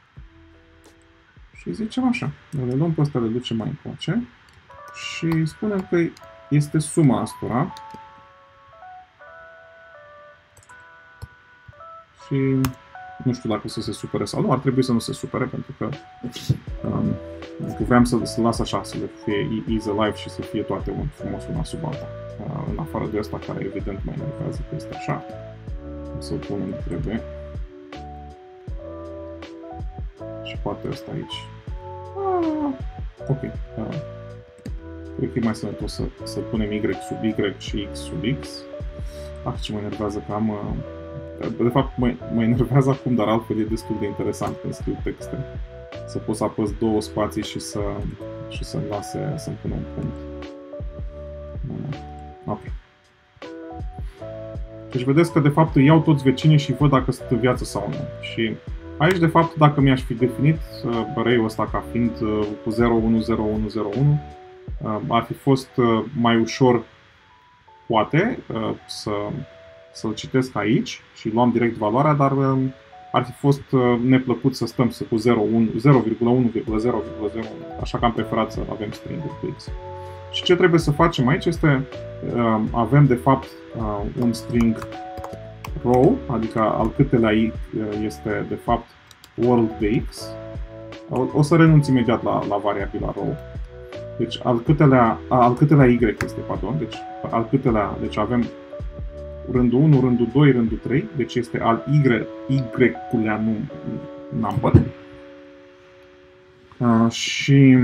și zicem așa. Le luăm pe ăsta, le ducem mai încoace și spunem că este suma astora și nu știu dacă o să se supere sau nu, ar trebui să nu se supere pentru că um, că vreau să, să las așa, să le fie is alive și să fie toate un frumos una sub alta. Uh, în afară de asta care evident mă enervează că este așa. O să-l pun unde trebuie. Și poate ăsta aici. Ah, ok. Uh, cred că e mai sănătos să, să punem Y sub Y și X sub X. Ah, ce mă enervează că am... Uh, de fapt mă, mă enervează acum, dar altfel e destul de interesant când scriu texte. Să pot să apăs două spații și să și să-mi lase să-mi pună un punct. Ok. Deci vedeți că de fapt îi iau toți vecinii și văd dacă sunt în viață sau nu. Și aici de fapt dacă mi-aș fi definit array-ul ăsta ca fiind cu zero unu zero unu zero unu, ar fi fost mai ușor, poate, să, să-l citesc aici și luam direct valoarea, dar ar fi fost neplăcut să stăm să cu zero virgulă unu virgulă zero virgulă zero unu, așa că am preferat să avem string-uri cu X. Și ce trebuie să facem aici este, avem de fapt un string row, adică al câtelea I este de fapt world de X. O să renunț imediat la, la variabila row. Deci al câtelea, al câtelea Y este, pardon, deci al câtelea, deci avem rândul unu, rândul doi, rândul trei, deci este al Y, Y-ulea number. Uh, și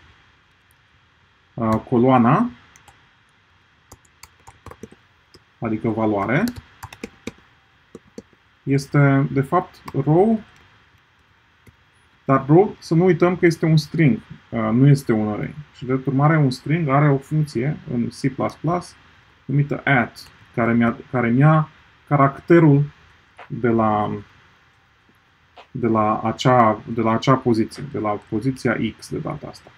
uh, coloana, adică valoare, este de fapt row, dar row, să nu uităm că este un string, uh, nu este un array. Și de urmare un string are o funcție în C plus plus numită at, care mi-a, care mi-a caracterul de la, de, la acea, de la acea poziție, de la poziția X de data asta.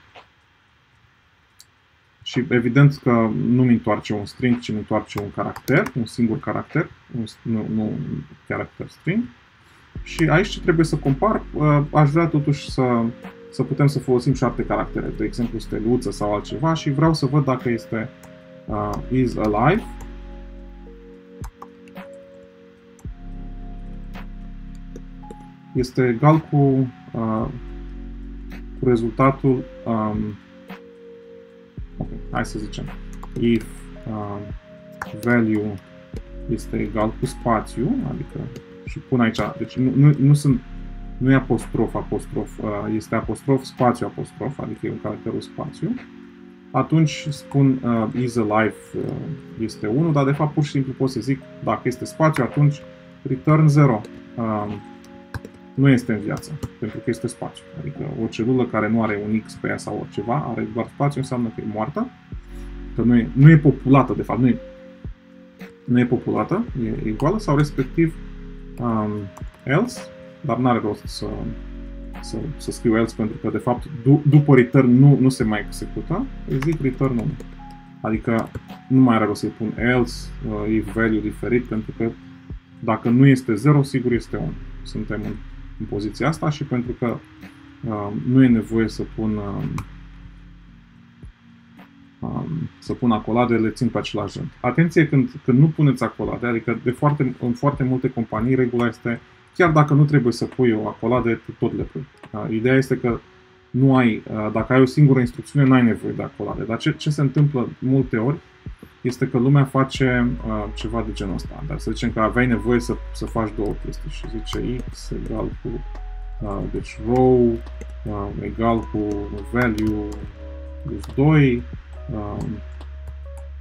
Și evident că nu mi întoarce un string, ci mi întoarce un caracter, un singur caracter, un, nu, nu un caracter string. Și aici ce trebuie să compar, aș vrea totuși să, să putem să folosim șapte caractere, de exemplu steluță sau altceva, și vreau să văd dacă este uh, is alive. Este egal cu, uh, cu rezultatul, um, ok, hai să zicem, if uh, value este egal cu spațiu, adică, și pun aici, deci nu, nu, nu sunt, nu e apostrof, apostrof, uh, este apostrof, spațiu, apostrof, adică e un caracterul spațiu, atunci spun uh, is alive uh, este unu, dar de fapt pur și simplu pot să zic, dacă este spațiu, atunci return zero. Uh, nu este în viață, pentru că este spațiu. Adică o celulă care nu are un X pe ea sau ceva, are doar spațiu, înseamnă că e moartă, că nu e, nu e populată, de fapt, nu e, nu e populată, e, e goală, sau respectiv um, else, dar n-are rost să, să, să scriu else, pentru că, de fapt, du- după return nu, nu se mai execută, îi zic return unu. Adică nu mai are rost să-i pun else, uh, if value diferit, pentru că dacă nu este zero, sigur este unu. Suntem în în poziția asta și pentru că uh, nu e nevoie să pun uh, um, să pun acolade, le țin pe același rând. Atenție când, când nu puneți acolade, adică de foarte, în foarte multe companii regula este, chiar dacă nu trebuie să pui o acolade, tu tot le pui. Uh, ideea este că nu ai, uh, dacă ai o singură instrucțiune, n-ai nevoie de acolade. Dar ce, ce se întâmplă multe ori este că lumea face uh, ceva de genul ăsta. Dar să zicem că aveai nevoie să, să faci două chestii și zice X egal cu uh, deci row uh, egal cu value plus doi uh,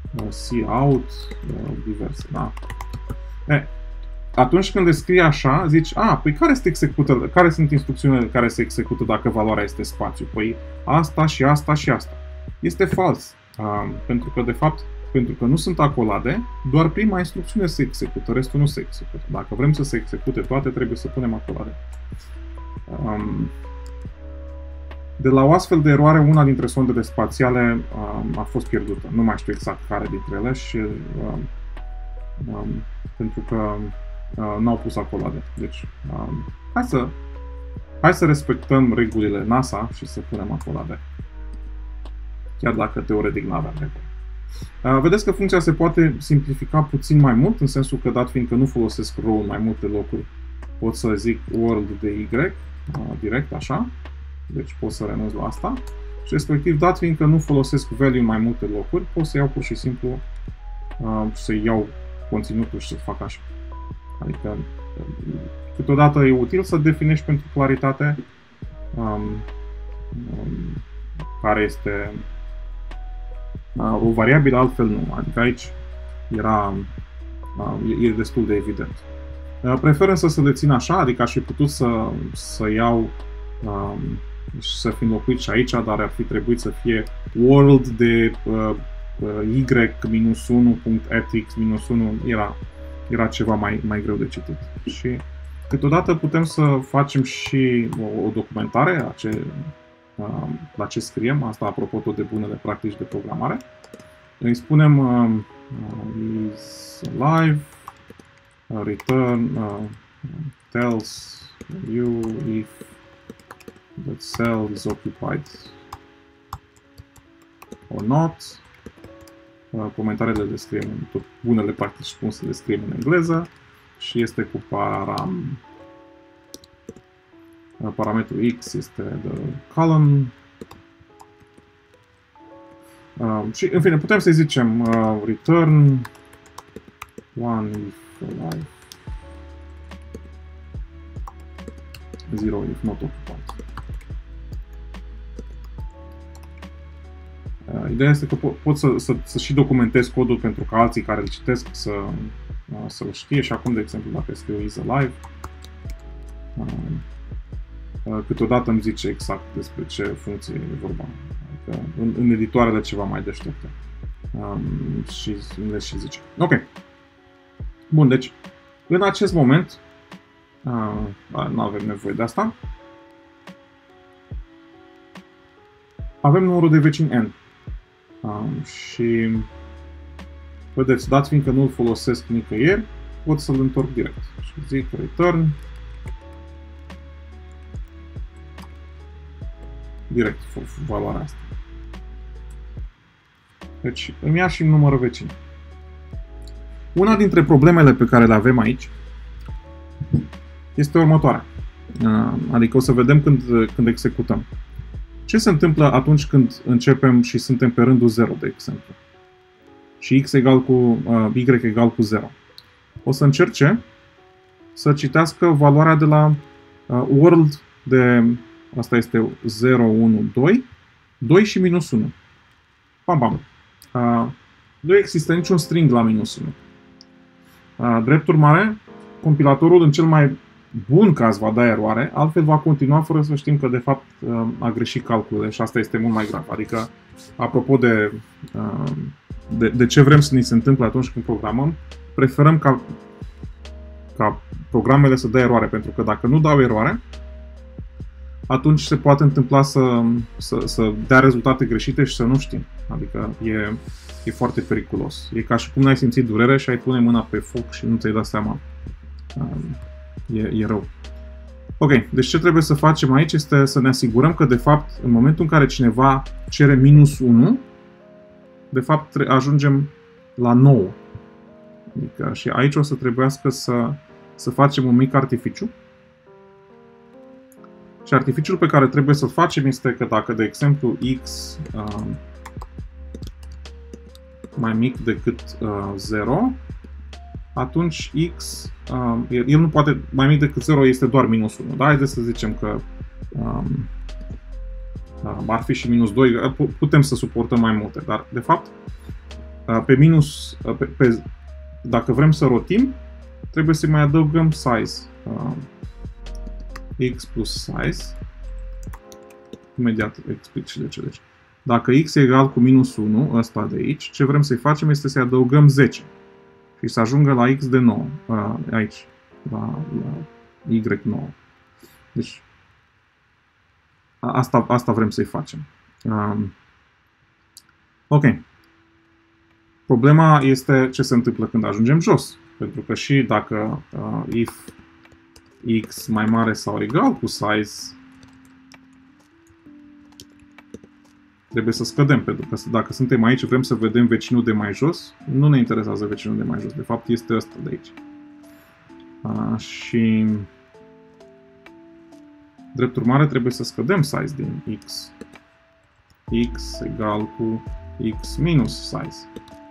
cout, diverse, da? E, atunci când le scrii așa, zici, a, păi care, se execută, care sunt instrucțiunile care se execută dacă valoarea este spațiu? Păi asta și asta și asta. Este fals, uh, pentru că, de fapt, pentru că nu sunt acolade, doar prima instrucțiune se execută, restul nu se execută. Dacă vrem să se execute toate, trebuie să punem acolade. Um, de la o astfel de eroare, una dintre sondele spațiale um, a fost pierdută. Nu mai știu exact care dintre ele și um, um, pentru că uh, n-au pus acolade. Deci, um, hai să hai să respectăm regulile NASA și să punem acolade. Chiar dacă teoretic n-aveam reguli. Uh, vedeți că funcția se poate simplifica puțin mai mult, în sensul că, dat fiindcă nu folosesc row în mai multe locuri, pot să zic world de y, uh, direct așa, deci pot să renunț la asta, și respectiv, dat fiindcă nu folosesc value în mai multe locuri, pot să iau pur și simplu, uh, să iau conținutul și să fac așa. Adică, câteodată e util să definești pentru claritate um, um, care este Uh, o variabilă, altfel nu. Adică aici era, uh, e destul de evident. Uh, prefer însă să le țin așa, adică aș fi putut să, să iau uh, și să fi înlocuit și aici, dar ar fi trebuit să fie world de uh, y minus unu punct ethics minus unu, era, era ceva mai, mai greu de citit. Și câteodată putem să facem și o, o documentare a ce la ce scriem, asta apropo tot de bunele practici de programare. Îi spunem uh, is alive, uh, return, uh, tells you if the cell is occupied or not. Uh, comentariile le scriem, tot bunele practici spun să le scriem în engleză și este cu param parametrul x este the column. Uh, și, în fine, putem să zicem uh, return one if alive, zero if not occupied. Uh, ideea este că po pot să, să, să și documentez codul pentru ca alții care îl citesc să, uh, să-l știe și acum, de exemplu, dacă scriu is alive, uh, câteodată îmi zice exact despre ce funcție e vorba. Adică în, în editoarele ceva mai deștepte. Um, și le și zice. Ok. Bun, deci în acest moment uh, nu avem nevoie de asta. Avem numărul de vecini n. Um, și vedeți, dat fiindcă nu-l folosesc nicăieri, pot să-l întorc direct. Și zic return direct valoarea asta. Deci îmi ia și numărul vecini. Una dintre problemele pe care le avem aici este următoarea. Adică o să vedem când, când executăm. Ce se întâmplă atunci când începem și suntem pe rândul zero, de exemplu? Și x egal cu, y egal cu zero. O să încerce să citească valoarea de la world de, asta este zero, unu, doi, doi și minus unu. Pam, pam. Nu există niciun string la minus unu. Drept urmare, compilatorul în cel mai bun caz va da eroare, altfel va continua fără să știm că de fapt a greșit calculele și asta este mult mai grav. Adică, apropo de, de, de ce vrem să ni se întâmple atunci când programăm, preferăm ca, ca programele să dea eroare, pentru că dacă nu dau eroare, atunci se poate întâmpla să, să, să dea rezultate greșite și să nu știm. Adică e, e foarte periculos. E ca și cum n-ai simțit durere și ai pune mâna pe foc și nu ți-ai dat seama. E, e rău. Ok, deci ce trebuie să facem aici este să ne asigurăm că, de fapt, în momentul în care cineva cere minus unu, de fapt ajungem la nouă. Adică și aici o să trebuiască să, să facem un mic artificiu. Și artificiul pe care trebuie să-l facem este că dacă, de exemplu, x uh, mai mic decât uh, zero, atunci x, uh, el nu poate, mai mic decât zero este doar minus unu. Da? Haideți să zicem că um, uh, ar fi și minus doi, putem să suportăm mai multe, dar de fapt pe minus, pe, pe, dacă vrem să rotim, trebuie să mai adăugăm size. Uh, x plus size. Imediat explic și de ce. Deci, dacă x e egal cu minus unu, ăsta de aici, ce vrem să-i facem este să-i adăugăm zece. Și să ajungă la x de nouă. Uh, aici. La, la y nouă. Deci, asta, asta vrem să-i facem. Um, ok. Problema este ce se întâmplă când ajungem jos. Pentru că și dacă uh, if x mai mare sau egal cu size, trebuie să scădem. Pentru că dacă suntem aici, vrem să vedem vecinul de mai jos, nu ne interesează vecinul de mai jos. De fapt, este ăsta de aici. Uh, și drept urmare, trebuie să scădem size din x. X egal cu x minus size.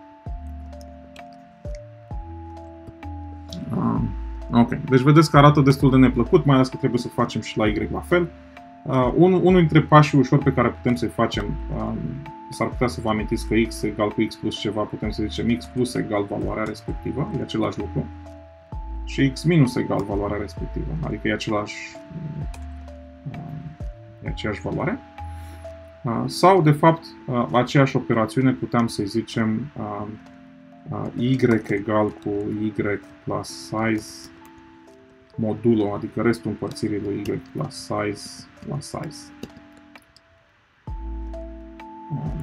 Uh, ok, deci vedeți că arată destul de neplăcut, mai ales că trebuie să facem și la y la fel. Uh, un, unul dintre pașii ușor pe care putem să-i facem, uh, s-ar putea să vă amintiți că x egal cu x plus ceva, putem să zicem x plus egal valoarea respectivă, e același lucru. Și x minus egal valoarea respectivă, adică e același, uh, e aceeași valoare. Uh, sau, de fapt, uh, aceeași operațiune puteam să-i zicem uh, uh, y egal cu y plus size modulo, adică restul împărțirii lui y plus size la size. Um,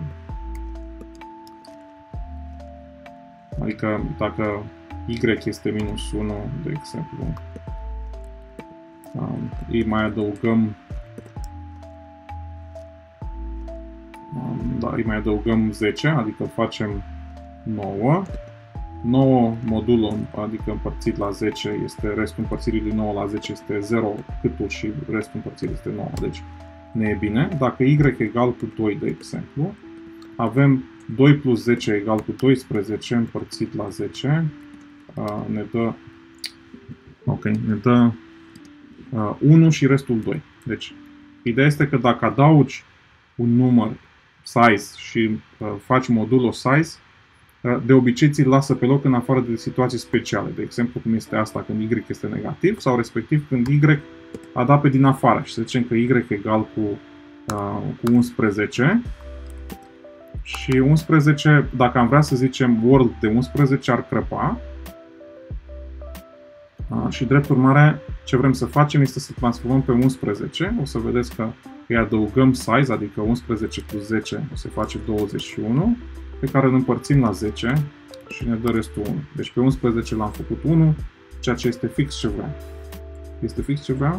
adică dacă y este minus unu, de exemplu, um, îi mai adăugăm Da, îi mai adăugăm zece, adică facem nouă. nouă modulo, adică împărțit la zece, este restul împărțirii din nouă la zece este zero câtul și restul împărțirii este nouă, deci ne e bine. Dacă y egal cu doi, de exemplu, avem doi plus zece egal cu doisprezece împărțit la zece, ne dă, ok, ne dă unu și restul doi. Deci, ideea este că dacă adaugi un număr size și uh, faci modulo size, uh, de obicei ți-l lasă pe loc în afară de situații speciale. De exemplu, cum este asta când y este negativ sau respectiv când y a dat pe din afară. Și să zicem că y egal cu, uh, cu unsprezece și unsprezece, dacă am vrea să zicem world de unsprezece, ar crăpa. Uh, și drept urmare, ce vrem să facem este să transformăm pe unsprezece. O să vedeți că îi adăugăm size, adică unsprezece plus zece, o să face douăzeci și unu, pe care îl împărțim la zece și ne dă restul unu. Deci pe unsprezece l-am făcut unu, ceea ce este fix ce vreau. Este fix ce vreau?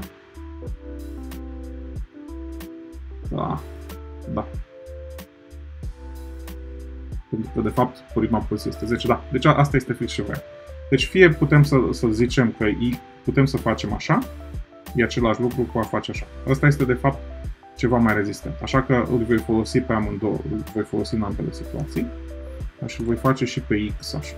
Da. Da. Pentru că, de fapt, prima poziție este zece. Da. Deci asta este fix ce vreau. Deci fie putem să, să zicem că i, putem să facem așa, e același lucru cu a face așa. Asta este, de fapt, ceva mai rezistent. Așa că îl voi folosi pe amândouă, îl voi folosi în ambele situații. Și îl voi face și pe x așa.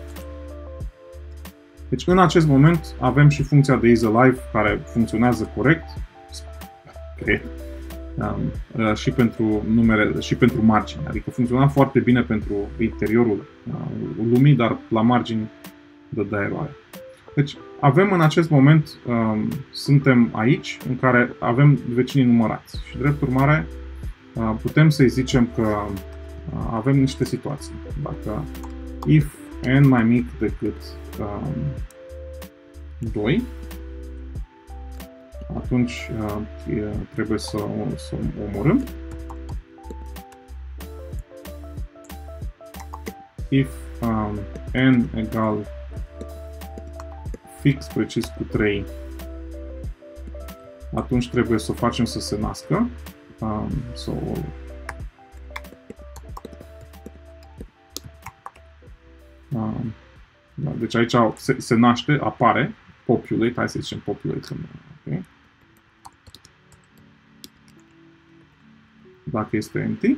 Deci în acest moment avem și funcția de isAlive care funcționează corect, cred, um, și pentru numere, și pentru margini. Adică funcționa foarte bine pentru interiorul uh, lumii, dar la margini dădea eroare. Deci avem în acest moment, um, suntem aici, în care avem vecinii numărați și drept urmare uh, putem să-i zicem că uh, avem niște situații. Dacă if n mai mic decât um, doi, atunci uh, trebuie să, să omorâm. If um, n egal fix precis cu trei, atunci trebuie să o facem să se nască. Um, so, um, da, deci aici se, se naște, apare, populate, hai să zicem populate. Okay. Dacă este empty.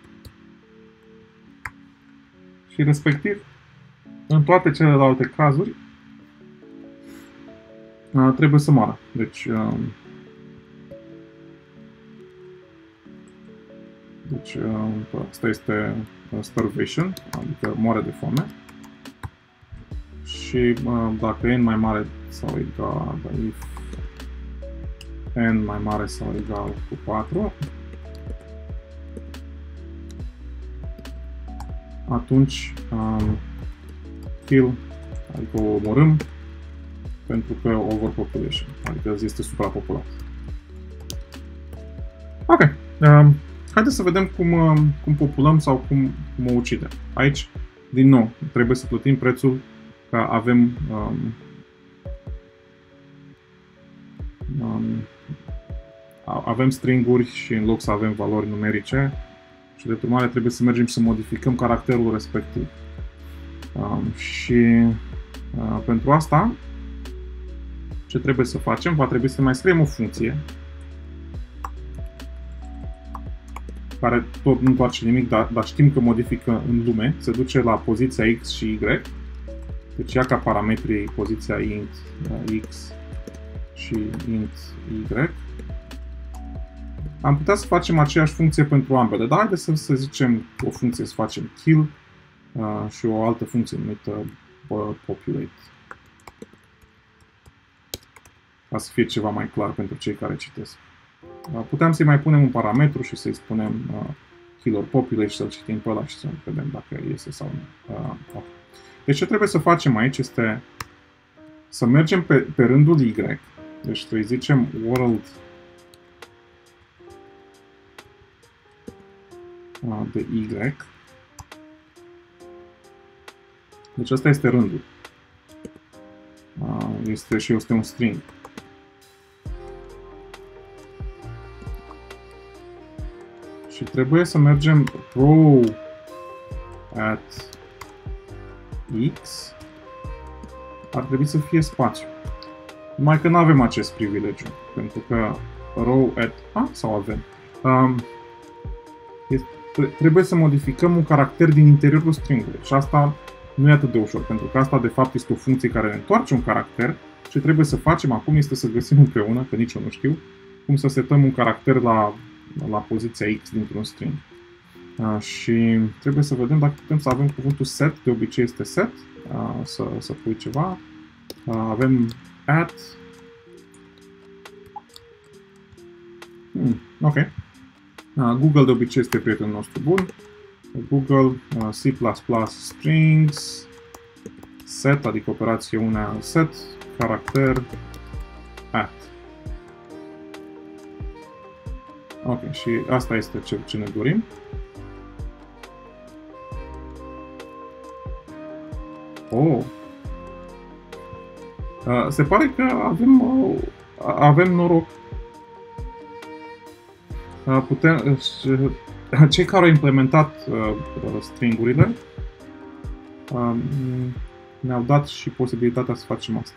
Și respectiv, în toate celelalte cazuri, Uh, trebuie să moară. Deci, uh, deci Deci asta este starvation, adică moare de foame. Și dacă n mai mare sau egal, if n mai mare sau egal cu patru, atunci um, kill, adică o omorâm pentru că overpopulation, adică este suprapopulat. Ok, um, haideți să vedem cum, um, cum populăm sau cum, cum o ucidem. Aici, din nou, trebuie să plătim prețul că avem um, um, avem stringuri și în loc să avem valori numerice și de urmare trebuie să mergem și să modificăm caracterul respectiv. Um, și uh, pentru asta ce trebuie să facem? Va trebui să mai scriem o funcție care tot nu întoarce nimic, dar, dar știm că modifică în lume, se duce la poziția X și Y. Deci ia ca parametri poziția int uh, X și int Y. Am putea să facem aceeași funcție pentru ambele, dar haideți să, să zicem o funcție să facem kill uh, și o altă funcție numită uh, populate. Ca să fie ceva mai clar pentru cei care citesc. Uh, putem să-i mai punem un parametru și să-i spunem uh, kill or populate și să-l citim pe ăla și să vedem dacă iese sau nu. Uh, okay. Deci ce trebuie să facem aici este să mergem pe, pe rândul Y. Deci să-i zicem world de Y. Deci asta este rândul. Este și este un string. Și trebuie să mergem row at X. Ar trebui să fie spațiu. Numai că nu avem acest privilegiu. Pentru că row at A sau avem. Um, este, trebuie să modificăm un caracter din interiorul stringului. Și asta nu e atât de ușor. Pentru că asta de fapt este o funcție care ne întoarce un caracter. Ce trebuie să facem acum este să găsim împreună, că nici eu nu știu, cum să setăm un caracter la, la poziția X dintr-un string. Uh, și trebuie să vedem dacă putem să avem cuvântul set, de obicei este set, uh, să, să pui ceva. Uh, avem at. Hmm, ok. Uh, Google de obicei este prietenul nostru bun. Google, uh, C plus plus, strings, set, adică operație una set, caracter, at. Ok, și asta este ce, ce ne dorim. Oh. Uh, se pare că avem, uh, avem noroc. Uh, putem, uh, cei care au implementat uh, stringurile uh, ne-au dat și posibilitatea să facem asta.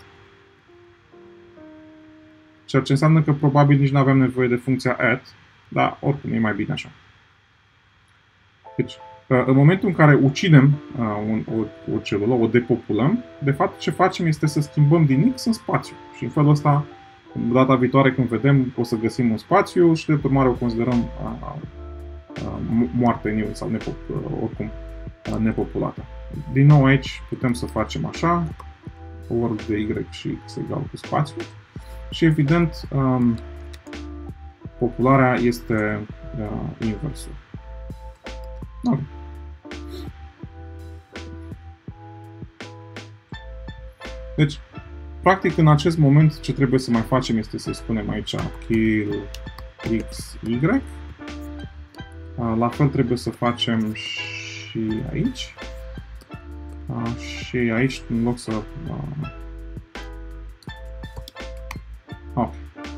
Ceea ce înseamnă că probabil nici nu aveam nevoie de funcția at, dar oricum e mai bine așa. Deci, în momentul în care ucidem un, o, o celulă, o depopulăm, de fapt ce facem este să schimbăm din X în spațiu. Și în felul ăsta, data viitoare când vedem, o să găsim un spațiu și de urmare o considerăm a, a, moarte în sau nepop, oricum a, nepopulată. Din nou aici putem să facem așa, world de Y și X egal cu spațiu. Și evident, um, popularea este uh, inversul. Okay. Deci, practic, în acest moment, ce trebuie să mai facem este să spunem aici kill x, y. La fel trebuie să facem și aici. Și aici, în loc să... Ok.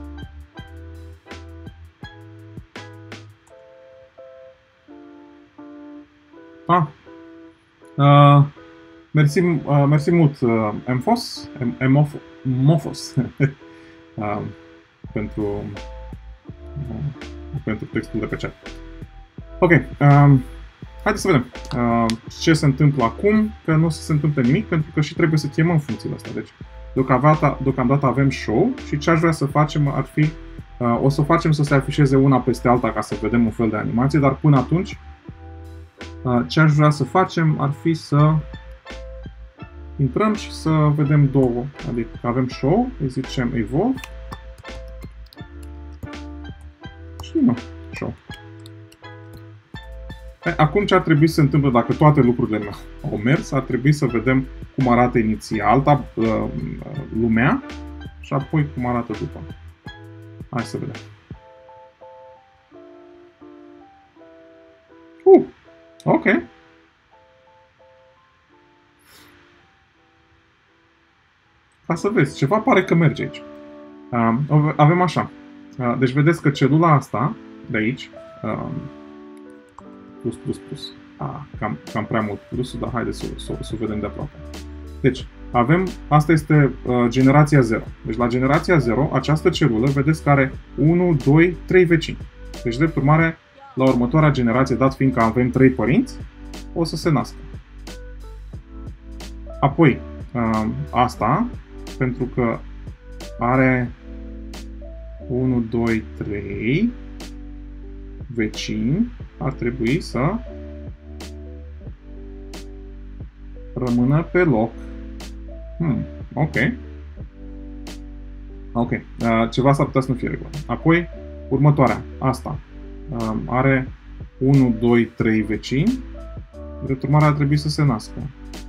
Ah. Uh, mersi, uh, mersi mult, uh, Mfos, Mofos, uh, pentru, uh, pentru textul de pe chat. Ok, uh, haideți să vedem uh, ce se întâmplă acum, că nu o să se întâmple nimic, pentru că și trebuie să chemăm funcțiile astea. Deci, deocamdată, deocamdată avem show și ce aș vrea să facem ar fi Uh, o să facem să se afișeze una peste alta ca să vedem un fel de animație, dar până atunci uh, ce aș vrea să facem ar fi să intrăm și să vedem două. Adică avem show, îi zicem evolve și nu, show. E, acum ce ar trebui să se întâmple dacă toate lucrurile au mers? Ar trebui să vedem cum arată inițial uh, lumea și apoi cum arată după. Hai să vedem. Uh, ok. Ca să vezi, ceva pare că merge aici. Uh, avem așa. Uh, deci vedeți că celula asta de aici, uh, plus, plus, plus. Ah, cam, cam prea mult plusul, dar haideți să, să, să o vedem de aproape. Deci, avem, asta este uh, generația zero. Deci la generația zero, această celulă, vedeți că are unu, doi, trei vecini. Deci, drept urmare, la următoarea generație, dat fiindcă avem trei părinți, o să se nască. Apoi, uh, asta, pentru că are unu, doi, trei vecini, ar trebui să rămână pe loc. Hmm, ok. Ok. Uh, ceva s-ar putea să nu fie regulă. Apoi, următoarea. Asta. Uh, are unu, doi, trei vecini. Drept urmare, ar trebui să se nască.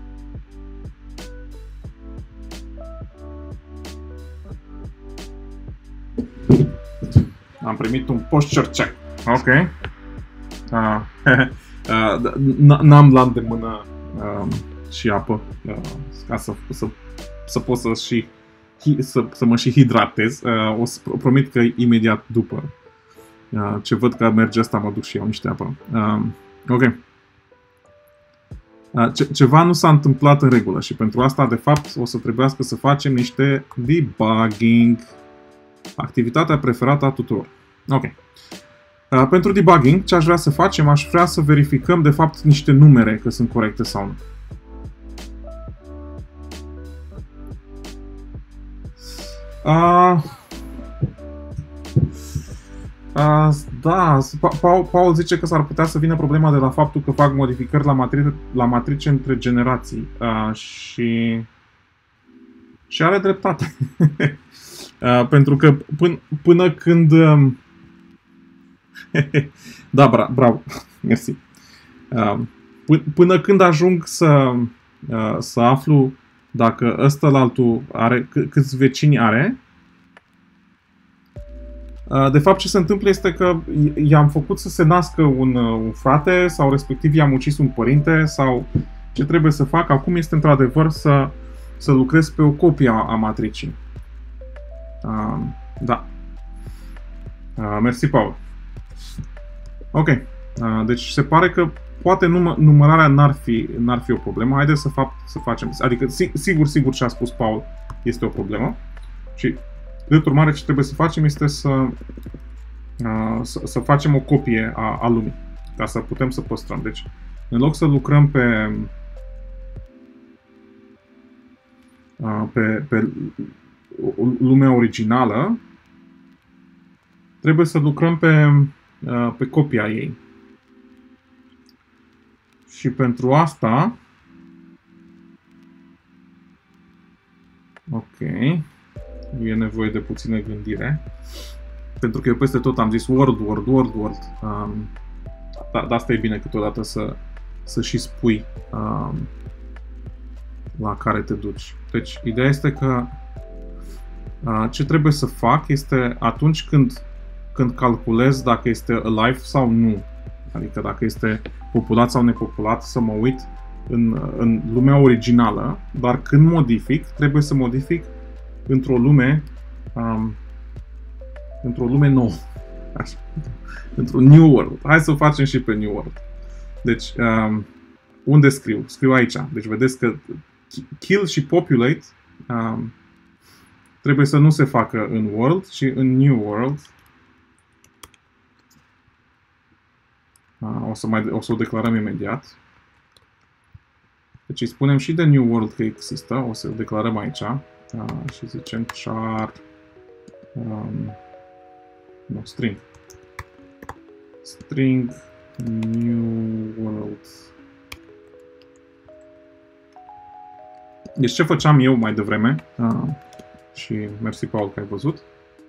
Am primit un posture check. Ok. Uh, uh, N-am la îndemână uh, și apă uh, ca să, să, să pot să, și, să, să mă și hidratez. Uh, o să promit că imediat după uh, ce văd că merge asta, mă duc și iau niște apă. Uh, ok. Uh, ce, ceva nu s-a întâmplat în regulă și pentru asta, de fapt, o să trebuiască să facem niște debugging. Activitatea preferată a tuturor. Ok. Uh, pentru debugging, ce aș vrea să facem? Aș vrea să verificăm, de fapt, niște numere, că sunt corecte sau nu. Uh, uh, da, Paul, Paul zice că s-ar putea să vină problema de la faptul că fac modificări la, matri la matrice între generații. Uh, și... Și are dreptate. uh, pentru că până, până când... Um... da, bra bravo. Mersi. Uh, până când ajung să, uh, să aflu dacă ăsta-laltul are, câți vecini are, uh, de fapt ce se întâmplă este că i-am făcut să se nască un, un frate sau respectiv i-am ucis un părinte sau ce trebuie să fac acum este într-adevăr să, să lucrez pe o copie a, a matricii. Uh, da. Uh, mersi, Paul. Ok. Uh, deci se pare că poate num numărarea n-ar fi, n-ar fi o problemă. Haideți să, fapt, să facem. Adică, sigur, sigur ce a spus Paul este o problemă. Și, de urmare, ce trebuie să facem este să, uh, să, să facem o copie a, a lumii. Ca să putem să păstrăm. Deci, în loc să lucrăm pe, uh, pe, pe lumea originală, trebuie să lucrăm pe, uh, pe copia ei. Și pentru asta, ok, e nevoie de puțină gândire, pentru că eu peste tot am zis word, word, word, word, um, dar da, asta e bine câteodată să, să și spui um, la care te duci. Deci, ideea este că uh, ce trebuie să fac este atunci când, când calculez dacă este alive sau nu, adică dacă este populat sau nepopulat, să mă uit în, în lumea originală, dar când modific, trebuie să modific într-o lume um, într-o lume nouă. Așa. Într-un New World. Hai să o facem și pe New World. Deci, um, unde scriu? Scriu aici. Deci vedeți că kill și populate um, trebuie să nu se facă în World, ci în New World. O să, mai, o să o declarăm imediat. Deci îi spunem și de New World că există. O să o declarăm aici. Și zicem char um, nu, string. String new world. Deci ce făceam eu mai devreme, uh, și mersi Paul că ai văzut.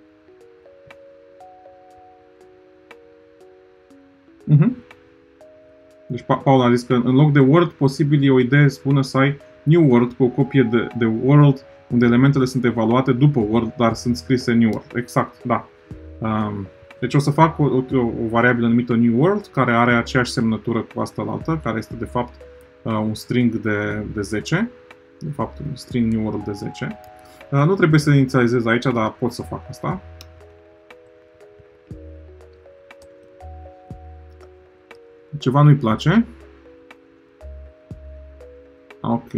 Uh-huh. Deci Paul a zis că în loc de world, posibil e o idee bună să ai new world cu o copie de, de world unde elementele sunt evaluate după world, dar sunt scrise new world. Exact, da. Um, deci o să fac o, o, o variabilă numită new world care are aceeași semnătură cu asta la altă, care este de fapt uh, un string de, de zece. De fapt, un string new world de zece. Uh, nu trebuie să inițializez aici, dar pot să fac asta. Ceva nu-i place. Ok.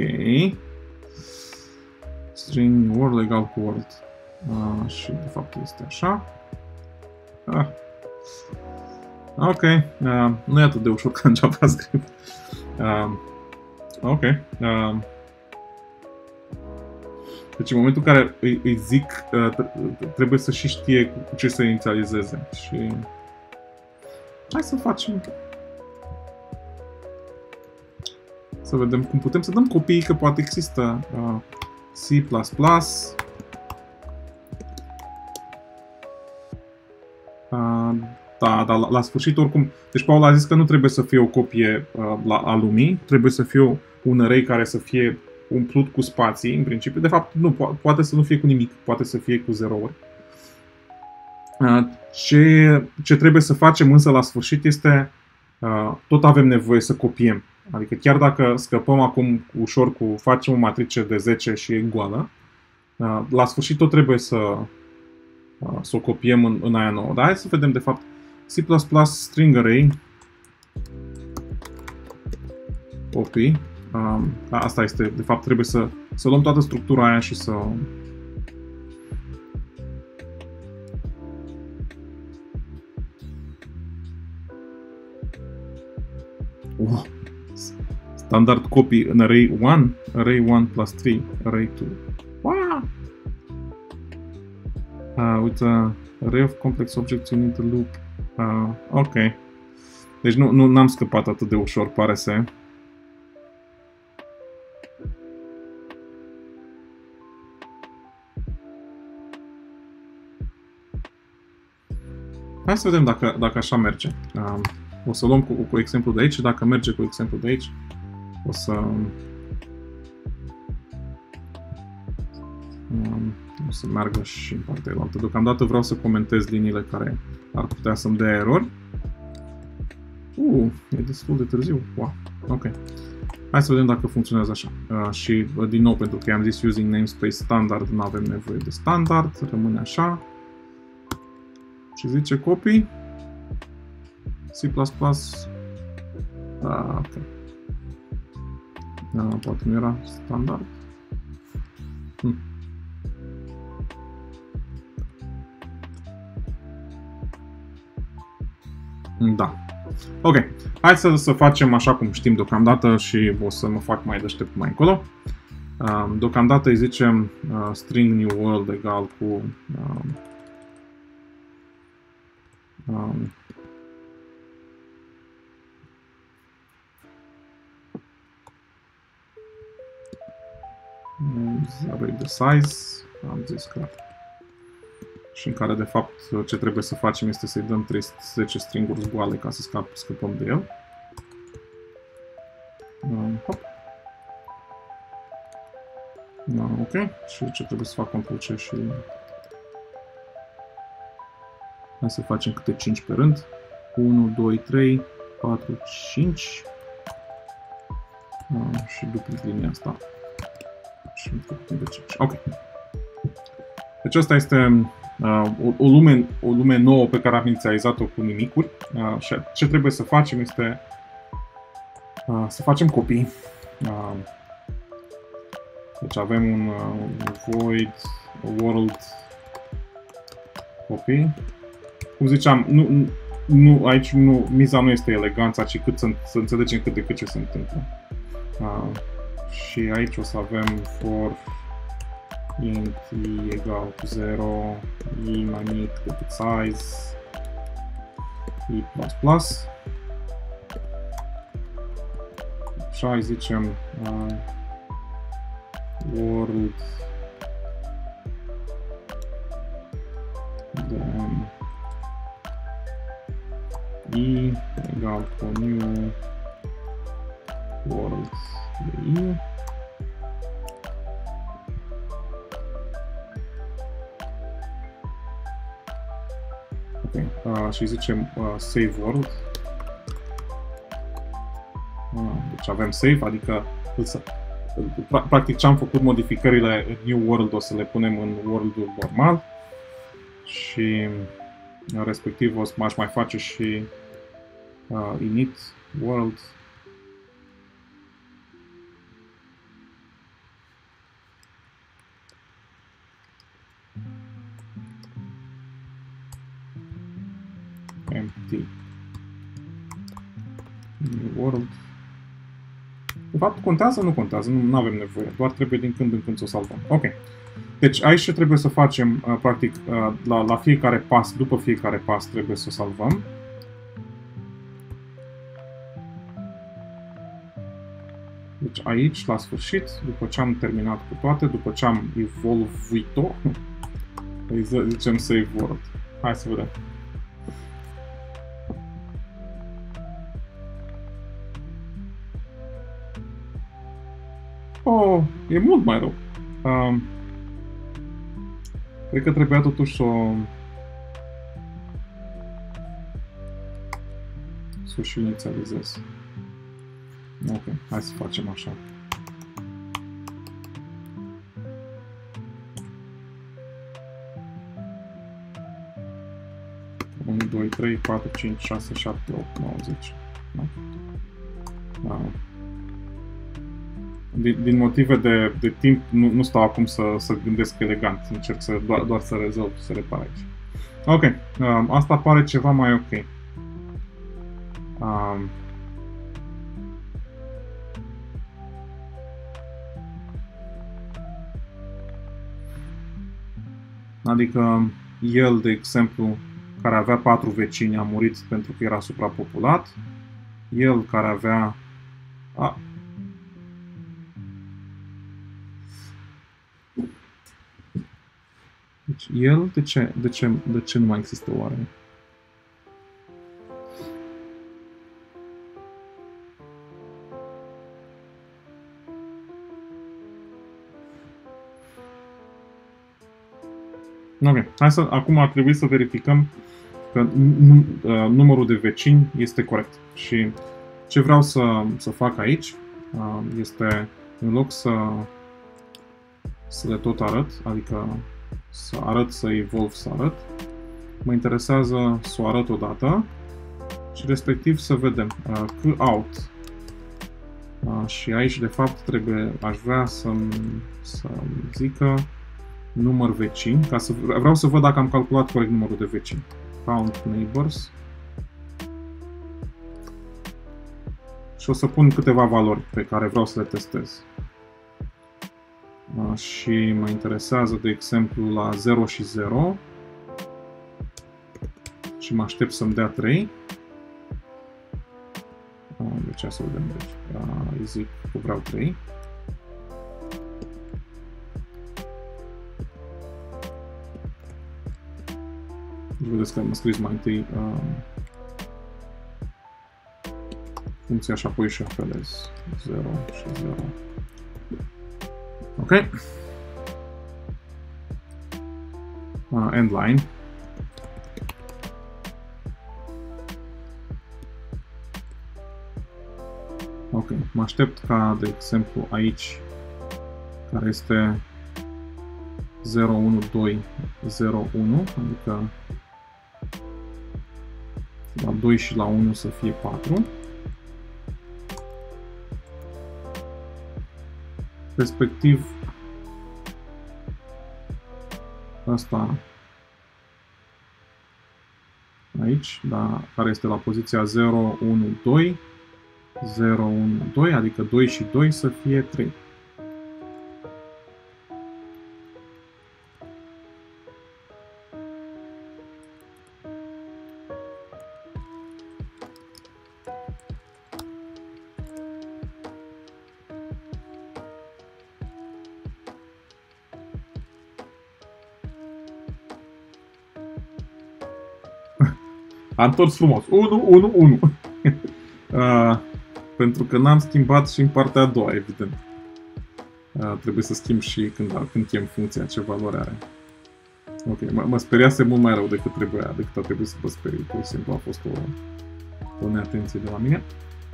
String new world egal cu world. Uh, și de fapt este așa. Ah. Ok. Uh, nu e atât de ușor ca în JavaScript. Uh, ok. Uh, deci în momentul în care îi, îi zic, uh, trebuie să și știe cu ce să inițializeze. Și hai să facem. Să vedem cum putem să dăm copiii, că poate există uh, C plus plus. Uh, da, dar la, la sfârșit oricum. Deci Paul a zis că nu trebuie să fie o copie uh, la, a lumii, trebuie să fie un array care să fie umplut cu spații, în principiu. De fapt, nu, po poate să nu fie cu nimic, poate să fie cu zerouri. Uh, ce, ce trebuie să facem însă la sfârșit este, uh, tot avem nevoie să copiem. Adică chiar dacă scăpăm acum ușor cu facem o matrice de zece și e goală, uh, la sfârșit tot trebuie să, uh, să o copiem în, în aia nouă. Dar hai să vedem de fapt C plus plus string array copy. Um, asta este, de fapt, trebuie să, să luăm toată structura aia și să... Oh. Standard copy în array one, array one plus three, array two. Wow! Uh, with a array of complex objects you need to loop. Uh, ok. Deci nu, nu n-am scăpat atât de ușor, pare să. Hai să vedem dacă, dacă așa merge. Um, o să luăm cu, cu exemplu de aici și dacă merge cu exemplu de aici, o să... Um, o să meargă și în partea altă. Deocamdată vreau să comentez liniile care ar putea să-mi dea erori. Uh, e destul de târziu. Wow, ok. Hai să vedem dacă funcționează așa. Uh, și uh, din nou, pentru că am zis using namespace standard, nu avem nevoie de standard, rămâne așa. Și zice copy C plus plus. Ah, ok. Da, poate nu era standard. Hm. Da. Ok. Hai să, să facem așa cum știm deocamdată și o să mă fac mai deștept mai încolo. Um, deocamdată îi zicem uh, string new world egal cu um, um, array de size, am zis că și în care de fapt ce trebuie să facem este să-i dăm treizeci stringuri goale ca să scap, scăpăm de el. Um, hop. Da, ok. Și ce trebuie să fac control C și hai să facem câte cinci pe rând. unu, doi, trei, patru, cinci. Um, și duplic linia asta. Și de cinci. Ok. Deci asta este uh, o, o, lume, o lume nouă pe care am inițializat-o cu nimicuri. Uh, și ce trebuie să facem este uh, să facem copii. Uh, deci avem un, uh, un void world copy. Cum ziceam, nu, nu, aici nu, miza nu este eleganța, ci cât să, să înțelegem cât de cât ce se întâmplă. Uh, și aici o să avem for int i egal cu zero, i mai mic decât size, i plus plus. Și hai zicem uh, world then i egal cu new world de i. Ok, uh, și zicem uh, save world. Uh, deci avem save, adică practic ce am făcut modificările în new world o să le punem în world-ul normal și respectiv o să m-aș mai face și uh, init world empty new world. De fapt, contează? Nu contează, nu avem nevoie, doar trebuie din când în când să o salvăm. Ok. Deci aici ce trebuie să facem, uh, practic, uh, la, la fiecare pas, după fiecare pas trebuie să o salvăm. Deci aici, la sfârșit, după ce am terminat cu toate, după ce am evolvuit-o, îi zicem save world. Hai să vedem. Oh, e mult mai rău. Um, cred că trebuia totuși să o să o și inițializez. Ok, hai să facem așa. unu, doi, trei, patru, cinci, șase, șapte, opt, nouă, zece. Da? Da. Din, din motive de, de timp nu, nu stau acum să, să gândesc elegant, încerc să, doar, doar să rezolv, să repar aici. Ok, um, asta pare ceva mai ok. Um, adică el, de exemplu, care avea patru vecini a murit pentru că era suprapopulat. El care avea... A, Deci el, de ce, de ce, de ce nu mai există oare? Ok, hai să, acum ar trebui să verificăm că num, uh, numărul de vecini este corect. Și ce vreau să, să fac aici uh, este, în loc să, să le tot arăt, adică să arăt, să evolve, să arăt, mă interesează să o arăt odată și respectiv să vedem uh, c out. Uh, și aici de fapt trebuie, aș vrea să-mi să zică număr vecini, ca să vreau să văd dacă am calculat corect numărul de vecini. Count neighbors. Și o să pun câteva valori pe care vreau să le testez. Uh, și mă interesează, de exemplu, la zero și zero. Și mă aștept să-mi dea trei. Uh, deci, hai să vedem. Deci, uh, îi zic că vreau trei. Deci, vedeți că am scris mai întâi uh, funcția și apoi și apelez zero și zero. Ok. Uh, endline. Ok. Mă aștept ca, de exemplu, aici, care este zero unu doi zero unu, adică la doi și la unu să fie patru. Respectiv, asta aici, da, care este la poziția zero unu doi zero unu doi, adică doi și doi să fie trei. A întors frumos. unu, unu, unu. uh, pentru că n-am schimbat și în partea a doua, evident. Uh, trebuie să schimb și când, când chem funcția ce valoare are. Ok, mă, mă speriase mult mai rău decât trebuia, decât a trebuit să vă sperii. Pur și simplu a fost o, o neatenție de la mine.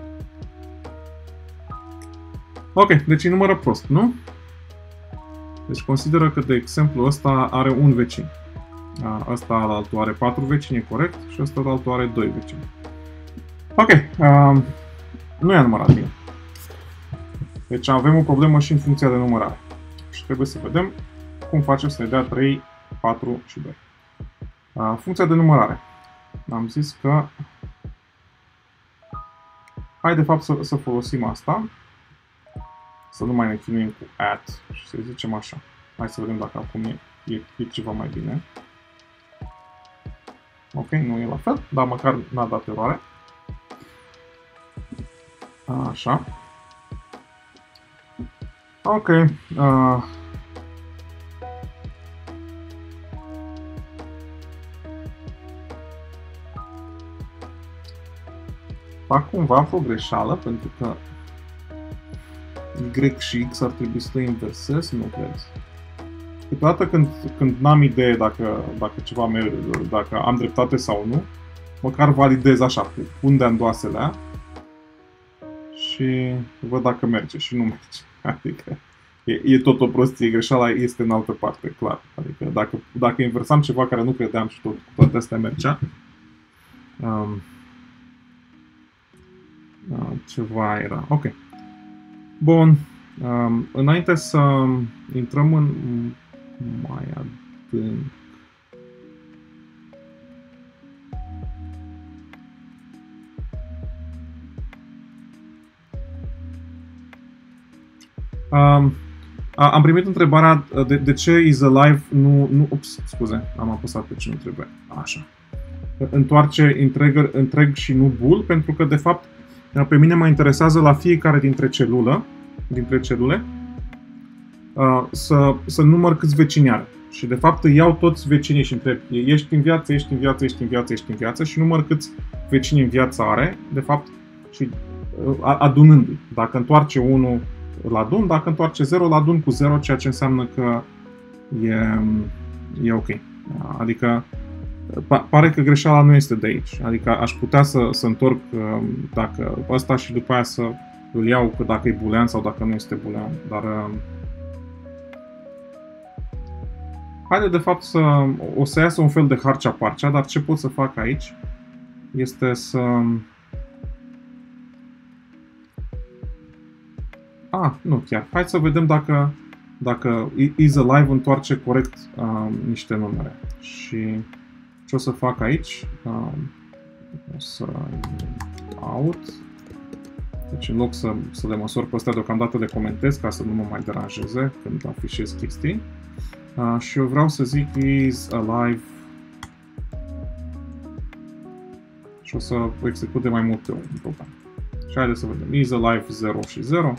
Ok, deci e numără prost, nu? Deci consideră că, de exemplu, ăsta are un vecin. Ăsta al altul are patru vecini, e corect, și ăsta al altul are doi vecini. Ok, uh, nu i-a numărat bine. Deci avem o problemă și în funcția de numărare. Și trebuie să vedem cum facem să ne dea trei, patru și doi. Uh, funcția de numărare. Am zis că hai de fapt să, să folosim asta. Să nu mai ne chinuim cu at și să zicem așa. Hai să vedem dacă acum e, e, e ceva mai bine. Ok, nu e la fel, dar măcar n-a dat eroare. Așa. Ok. Uh. Fac cumva o greșeală, pentru că Y și X ar trebui să le inversez, nu cred. Câteodată când, când n-am idee dacă, dacă ceva merge, dacă am dreptate sau nu, măcar validez așa, pun de-andoasele și văd dacă merge și nu merge. Adică e, e tot o prostie, greșeala este în altă parte, clar. Adică dacă, dacă inversam ceva care nu credeam și tot, toate astea mergea, um, uh, ceva era. Ok. Bun. Um, înainte să intrăm în mai adânc. Um, a, am primit întrebarea de, de ce is alive nu, nu... Ups, scuze, am apăsat pe ce nu trebuie. Așa. Întoarce întreg, întreg și nu bool, pentru că, de fapt, pe mine mă interesează la fiecare dintre celulă, dintre celule, uh, să, să număr câți vecini are. Și, de fapt, îi iau toți vecinii și întreb, ești în viață, ești în viață, ești în viață, ești în viață și număr câți vecini în viață are, de fapt, și uh, adunându-i. Dacă întoarce unu, îl adun, dacă întoarce zero, îl adun cu zero, ceea ce înseamnă că e, e ok. Adică, pare că greșeala nu este de aici. Adică aș putea să, să întorc dacă ăsta și după aia să îl iau că dacă e boolean sau dacă nu este boolean. Dar haide de fapt să o să iasă un fel de harcea-parcea, dar ce pot să fac aici este să... Ah, nu chiar. Hai să vedem dacă, dacă is alive întoarce corect um, niște numere. Și ce o să fac aici? Um, o să out. Deci în loc să, să le măsor pe astea, deocamdată le comentez ca să nu mă mai deranjeze când afișez chestii. Uh, și eu vreau să zic is alive. Și o să execut de mai multe ori în program. Și haideți să vedem. Is alive zero și zero.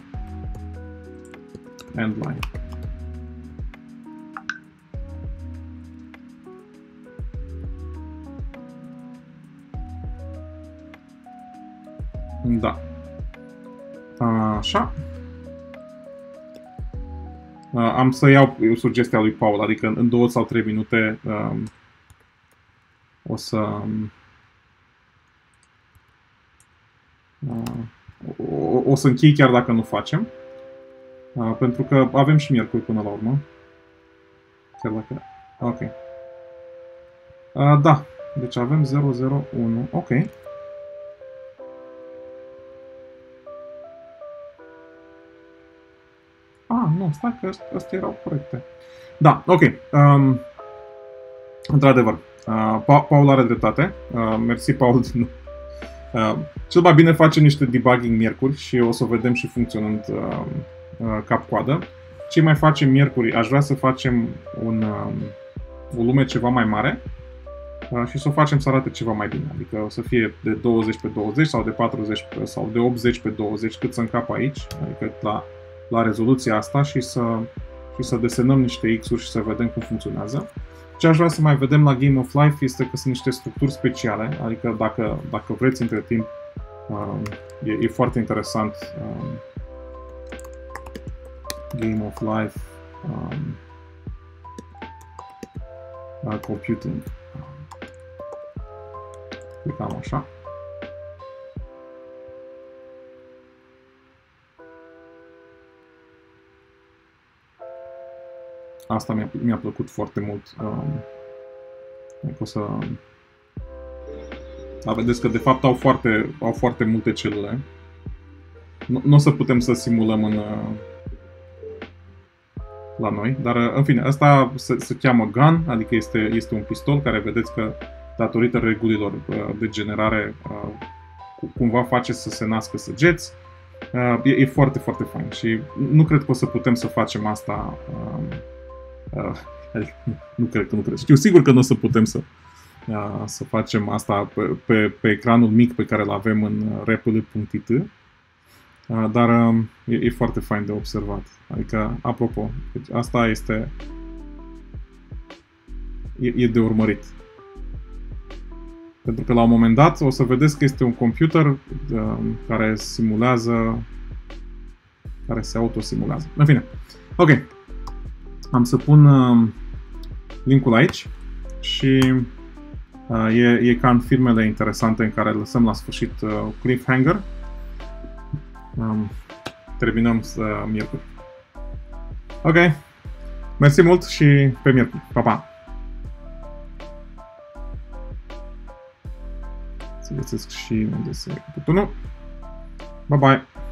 End line. Da. Așa. Am să iau sugestia lui Paul, adică în două sau trei minute um, o să uh, o, o să închei chiar dacă nu facem. Uh, pentru că avem și miercuri până la urmă. Chiar dacă... Ok. Uh, da. Deci avem zero zero unu. Ok. Ah, nu, stai că astea erau corecte. Da, ok. Um, Într-adevăr. Uh, pa Paul are dreptate. Uh, mersi, Paul. uh, cel mai bine facem niște debugging miercuri și o să o vedem și funcționând uh, uh, cap-coadă. Ce mai facem miercuri? Aș vrea să facem un uh, volume ceva mai mare uh, și să o facem să arate ceva mai bine. Adică o să fie de douăzeci pe douăzeci sau de patruzeci pe, sau de optzeci pe douăzeci, cât să încap aici. Adică la la rezoluția asta și să, și să desenăm niște X-uri și să vedem cum funcționează. Ce aș vrea să mai vedem la Game of Life este că sunt niște structuri speciale, adică dacă, dacă vreți între timp, um, e, e foarte interesant. Um, Game of Life um, uh, Computing. Clicam așa. Asta mi-a, mi-a plăcut foarte mult. Um, o să... Da, vedeți că de fapt au foarte, au foarte multe celule. Nu, nu o să putem să simulăm în, la noi, dar în fine, asta se, se cheamă gun, adică este, este un pistol care vedeți că datorită regulilor de generare cumva face să se nască săgeți. E, e foarte, foarte fain și nu cred că o să putem să facem asta. Adică, nu cred că nu cred. Știu sigur că nu o să putem să, să facem asta pe, pe, pe ecranul mic pe care îl avem în repl punct it, dar e, e foarte fain de observat. Adică, apropo, deci asta este e, e de urmărit. Pentru că la un moment dat o să vedeți că este un computer uh, care simulează, care se autosimulează. În fine, ok. Am să pun uh, linkul aici și uh, e, e ca în filmele interesante în care lăsăm la sfârșit uh, cliffhanger. Um, terminăm să miercuri. Ok. Mersi mult și pe miercuri. Pa, pa! Să găsesc și unde se butonul. Bye bye!